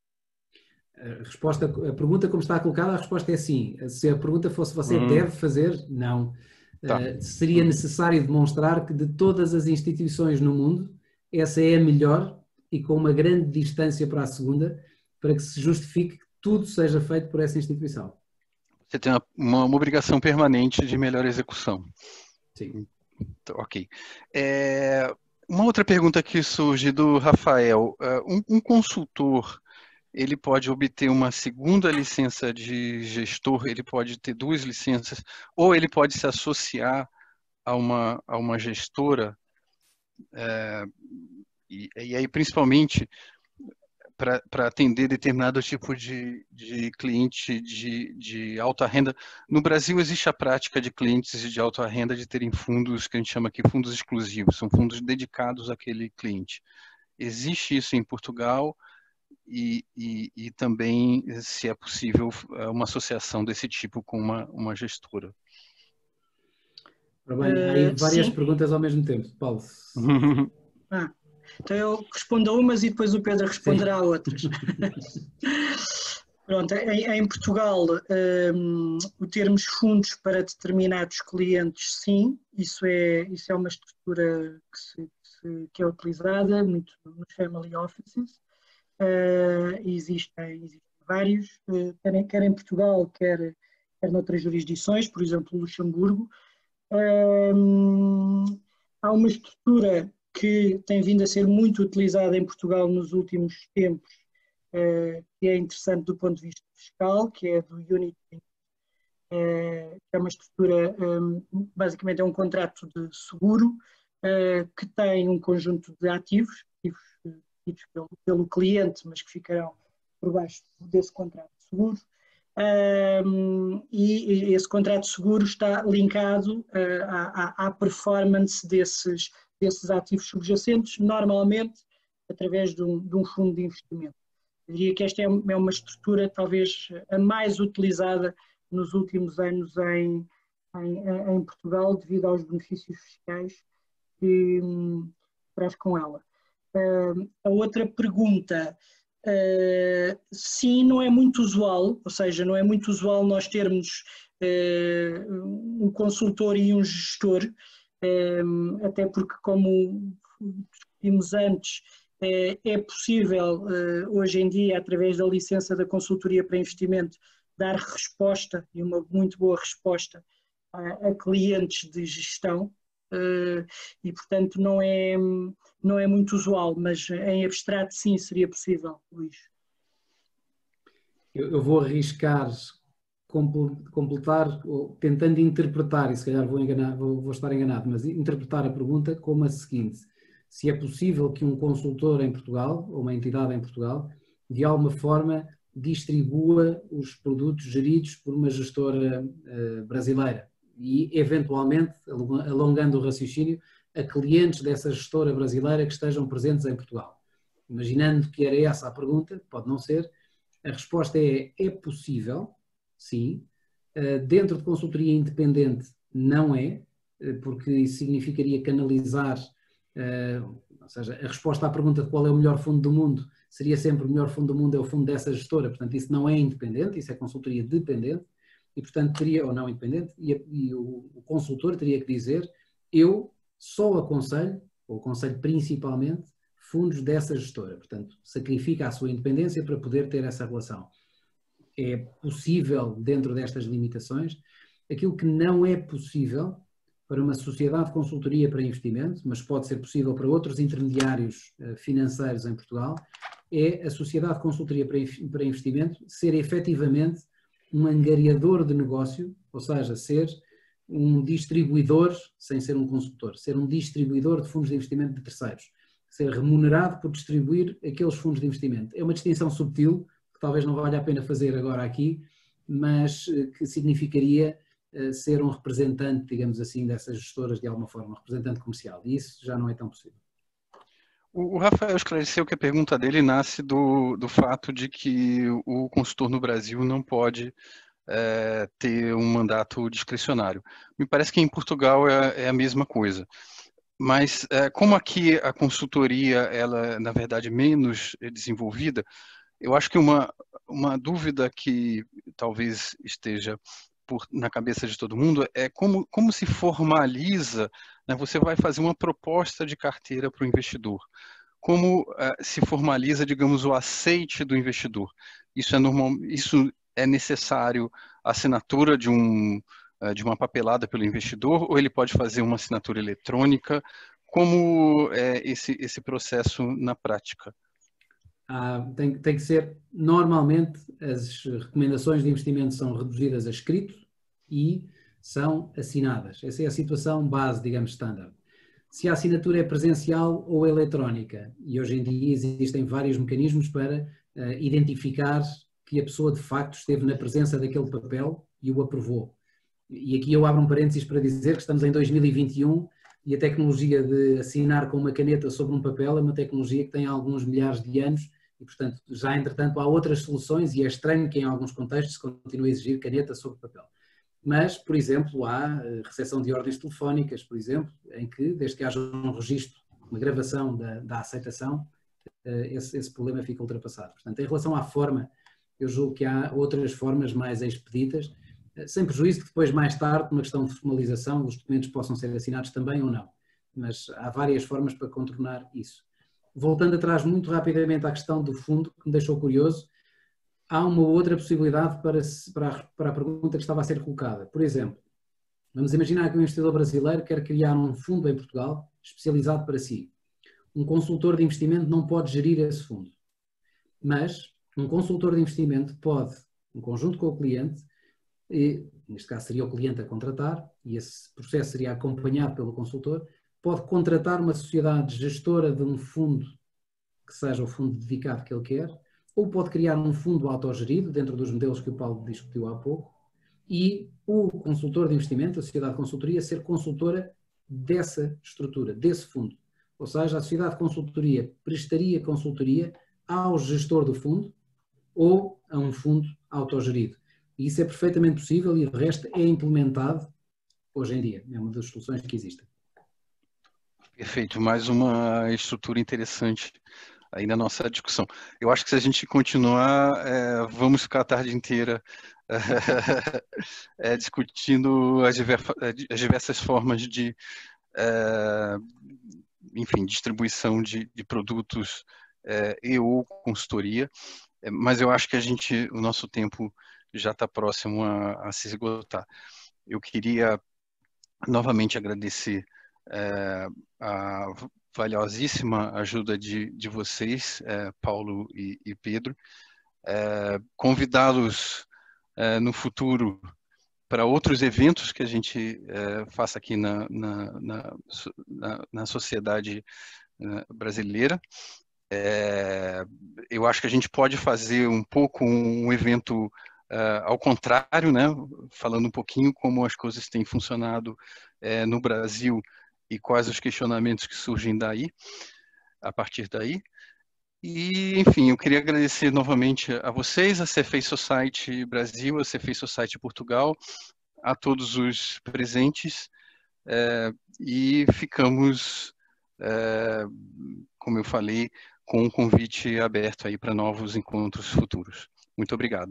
A pergunta como está colocada, a resposta é sim. Se a pergunta fosse você deve fazer, não. Tá. Seria necessário demonstrar que de todas as instituições no mundo, essa é a melhor e com uma grande distância para a segunda, para que se justifique que tudo seja feito por essa instituição. Você tem uma obrigação permanente de melhor execução. Sim. Ok. Uma outra pergunta que surge do Rafael. Um consultor, ele pode obter uma segunda licença de gestor, ele pode ter 2 licenças, ou ele pode se associar a uma gestora, e aí principalmente para atender determinado tipo de cliente de alta renda. No Brasil existe a prática de clientes de alta renda de terem fundos que a gente chama aqui fundos exclusivos, são fundos dedicados àquele cliente. Existe isso em Portugal e também, se é possível, uma associação desse tipo com uma gestora. Bem, há aí várias perguntas ao mesmo tempo, Paulo. Então eu respondo a umas e depois o Pedro responderá a outras. Pronto, em Portugal, o termos fundos para determinados clientes, sim, isso é uma estrutura que é utilizada muito nos family offices. Existem vários, quer em Portugal, quer noutras jurisdições, por exemplo, Luxemburgo. Há uma estrutura que tem vindo a ser muito utilizada em Portugal nos últimos tempos, que é interessante do ponto de vista fiscal, que é do Unit, que é uma estrutura, basicamente é um contrato de seguro, que tem um conjunto de ativos pelo cliente, mas que ficarão por baixo desse contrato de seguro. E esse contrato de seguro está linkado à performance desses ativos subjacentes, normalmente através de um fundo de investimento. Eu diria que esta é uma estrutura talvez a mais utilizada nos últimos anos em Portugal, devido aos benefícios fiscais que traz com ela. A outra pergunta sim, não é muito usual, ou seja, não é muito usual nós termos um consultor e um gestor, até porque, como discutimos antes, é possível hoje em dia, através da licença da consultoria para investimento, dar resposta, e uma muito boa resposta, a clientes de gestão, e portanto não é muito usual, mas em abstrato sim seria possível, Luís. Eu vou arriscar completar, tentando interpretar, e se calhar vou estar enganado, mas interpretar a pergunta como a seguinte: se é possível que um consultor em Portugal, ou uma entidade em Portugal, de alguma forma distribua os produtos geridos por uma gestora brasileira e, eventualmente, alongando o raciocínio, a clientes dessa gestora brasileira que estejam presentes em Portugal. Imaginando que era essa a pergunta, pode não ser, a resposta é possível, sim. Dentro de consultoria independente não é, porque isso significaria canalizar, ou seja, a resposta à pergunta de qual é o melhor fundo do mundo seria sempre o melhor fundo do mundo é o fundo dessa gestora, portanto isso não é independente, isso é consultoria dependente e portanto teria, ou não independente, e o consultor teria que dizer: eu só aconselho, ou aconselho principalmente, fundos dessa gestora, portanto sacrifica a sua independência para poder ter essa relação. É possível dentro destas limitações. Aquilo que não é possível para uma sociedade de consultoria para investimento, mas pode ser possível para outros intermediários financeiros em Portugal, é a sociedade de consultoria para investimento ser efetivamente um angariador de negócio, ou seja, ser um distribuidor, sem ser um consultor, ser um distribuidor de fundos de investimento de terceiros, ser remunerado por distribuir aqueles fundos de investimento. É uma distinção subtil, que talvez não valha a pena fazer agora aqui, mas que significaria ser um representante, digamos assim, dessas gestoras de alguma forma, um representante comercial, e isso já não é tão possível. O Rafael esclareceu que a pergunta dele nasce do fato de que o consultor no Brasil não pode ter um mandato discricionário. Me parece que em Portugal é a mesma coisa. Mas como aqui a consultoria ela na verdade menos desenvolvida, eu acho que uma dúvida que talvez esteja na cabeça de todo mundo é como se formaliza, né? Você vai fazer uma proposta de carteira para o investidor. Como se formaliza, digamos, o aceite do investidor? Isso é normal, isso é necessário a assinatura de uma papelada pelo investidor, ou ele pode fazer uma assinatura eletrônica? Como é esse processo na prática? Tem que ser, normalmente, as recomendações de investimento são reduzidas a escrito e são assinadas. Essa é a situação base, digamos, standard. Se a assinatura é presencial ou eletrónica, e hoje em dia existem vários mecanismos para identificar que a pessoa de facto esteve na presença daquele papel e o aprovou. E aqui eu abro um parênteses para dizer que estamos em 2021 e a tecnologia de assinar com uma caneta sobre um papel é uma tecnologia que tem alguns milhares de anos e, portanto, já entretanto há outras soluções e é estranho que em alguns contextos se continue a exigir caneta sobre papel. Mas, por exemplo, há recepção de ordens telefónicas, por exemplo, em que, desde que haja um registro, uma gravação da aceitação, esse problema fica ultrapassado. Portanto, em relação à forma, eu julgo que há outras formas mais expeditas, sem prejuízo que depois, mais tarde, numa questão de formalização, os documentos possam ser assinados também ou não. Mas há várias formas para contornar isso. Voltando atrás muito rapidamente à questão do fundo, que me deixou curioso, há uma outra possibilidade para a pergunta que estava a ser colocada. Por exemplo, vamos imaginar que um investidor brasileiro quer criar um fundo em Portugal especializado para si. Um consultor de investimento não pode gerir esse fundo, mas um consultor de investimento pode, em conjunto com o cliente, neste caso seria o cliente a contratar, e esse processo seria acompanhado pelo consultor, pode contratar uma sociedade gestora de um fundo que seja o fundo dedicado que ele quer, ou pode criar um fundo autogerido, dentro dos modelos que o Paulo discutiu há pouco, e o consultor de investimento, a sociedade de consultoria, ser consultora dessa estrutura, desse fundo. Ou seja, a sociedade de consultoria prestaria consultoria ao gestor do fundo ou a um fundo autogerido. E isso é perfeitamente possível e, de resto, é implementado hoje em dia. É uma das soluções que existem. Perfeito. Mais uma estrutura interessante aí na nossa discussão. Eu acho que se a gente continuar, vamos ficar a tarde inteira discutindo as diversas formas de, enfim, distribuição de produtos e ou consultoria, mas eu acho que o nosso tempo já está próximo a se esgotar. Eu queria novamente agradecer a valiosíssima ajuda de vocês, Paulo e Pedro, convidá-los no futuro para outros eventos que a gente faça aqui na sociedade brasileira. Eu acho que a gente pode fazer um pouco um evento ao contrário, né? Falando um pouquinho como as coisas têm funcionado no Brasil e quais os questionamentos que surgem daí, a partir daí. E, enfim, eu queria agradecer novamente a vocês, a CFA Society Brasil, a CFA Society Portugal, a todos os presentes, e ficamos, como eu falei, com um convite aberto aí para novos encontros futuros. Muito obrigado.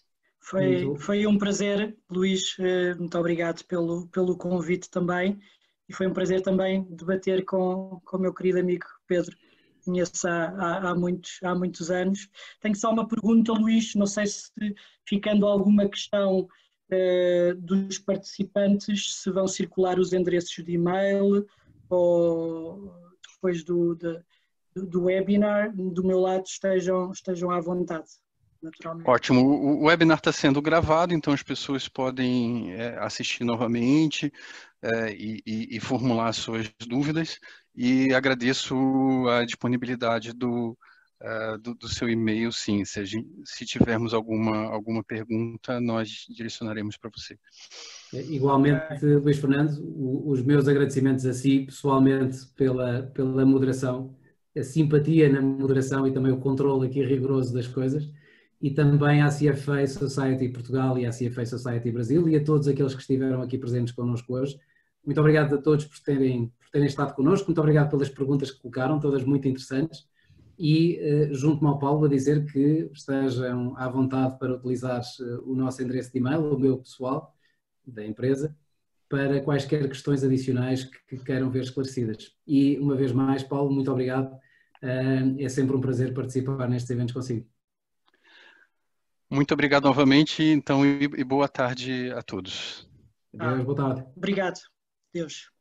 Foi um prazer, Luís, muito obrigado pelo convite também, e foi um prazer também debater com o meu querido amigo Pedro, conheço há muitos anos. Tenho só uma pergunta, Luís, não sei se ficando alguma questão dos participantes, se vão circular os endereços de e-mail ou depois do webinar, do meu lado estejam à vontade. Naturalmente. Ótimo. O webinar está sendo gravado, então as pessoas podem assistir novamente e formular suas dúvidas. E agradeço a disponibilidade do seu e-mail, sim. Se tivermos alguma pergunta, nós direcionaremos para você. Igualmente, Luís Fernando, os meus agradecimentos a si, pessoalmente, pela moderação, a simpatia na moderação e também o controle aqui rigoroso das coisas. E também à CFA Society Portugal e à CFA Society Brasil e a todos aqueles que estiveram aqui presentes connosco hoje. Muito obrigado a todos por terem estado connosco, muito obrigado pelas perguntas que colocaram, todas muito interessantes. E junto-me ao Paulo a dizer que estejam à vontade para utilizar o nosso endereço de e-mail, o meu pessoal, da empresa, para quaisquer questões adicionais que queiram ver esclarecidas. E uma vez mais, Paulo, muito obrigado. É sempre um prazer participar nestes eventos consigo. Muito obrigado novamente, então, e boa tarde a todos. Adeus, boa tarde. Obrigado. Deus.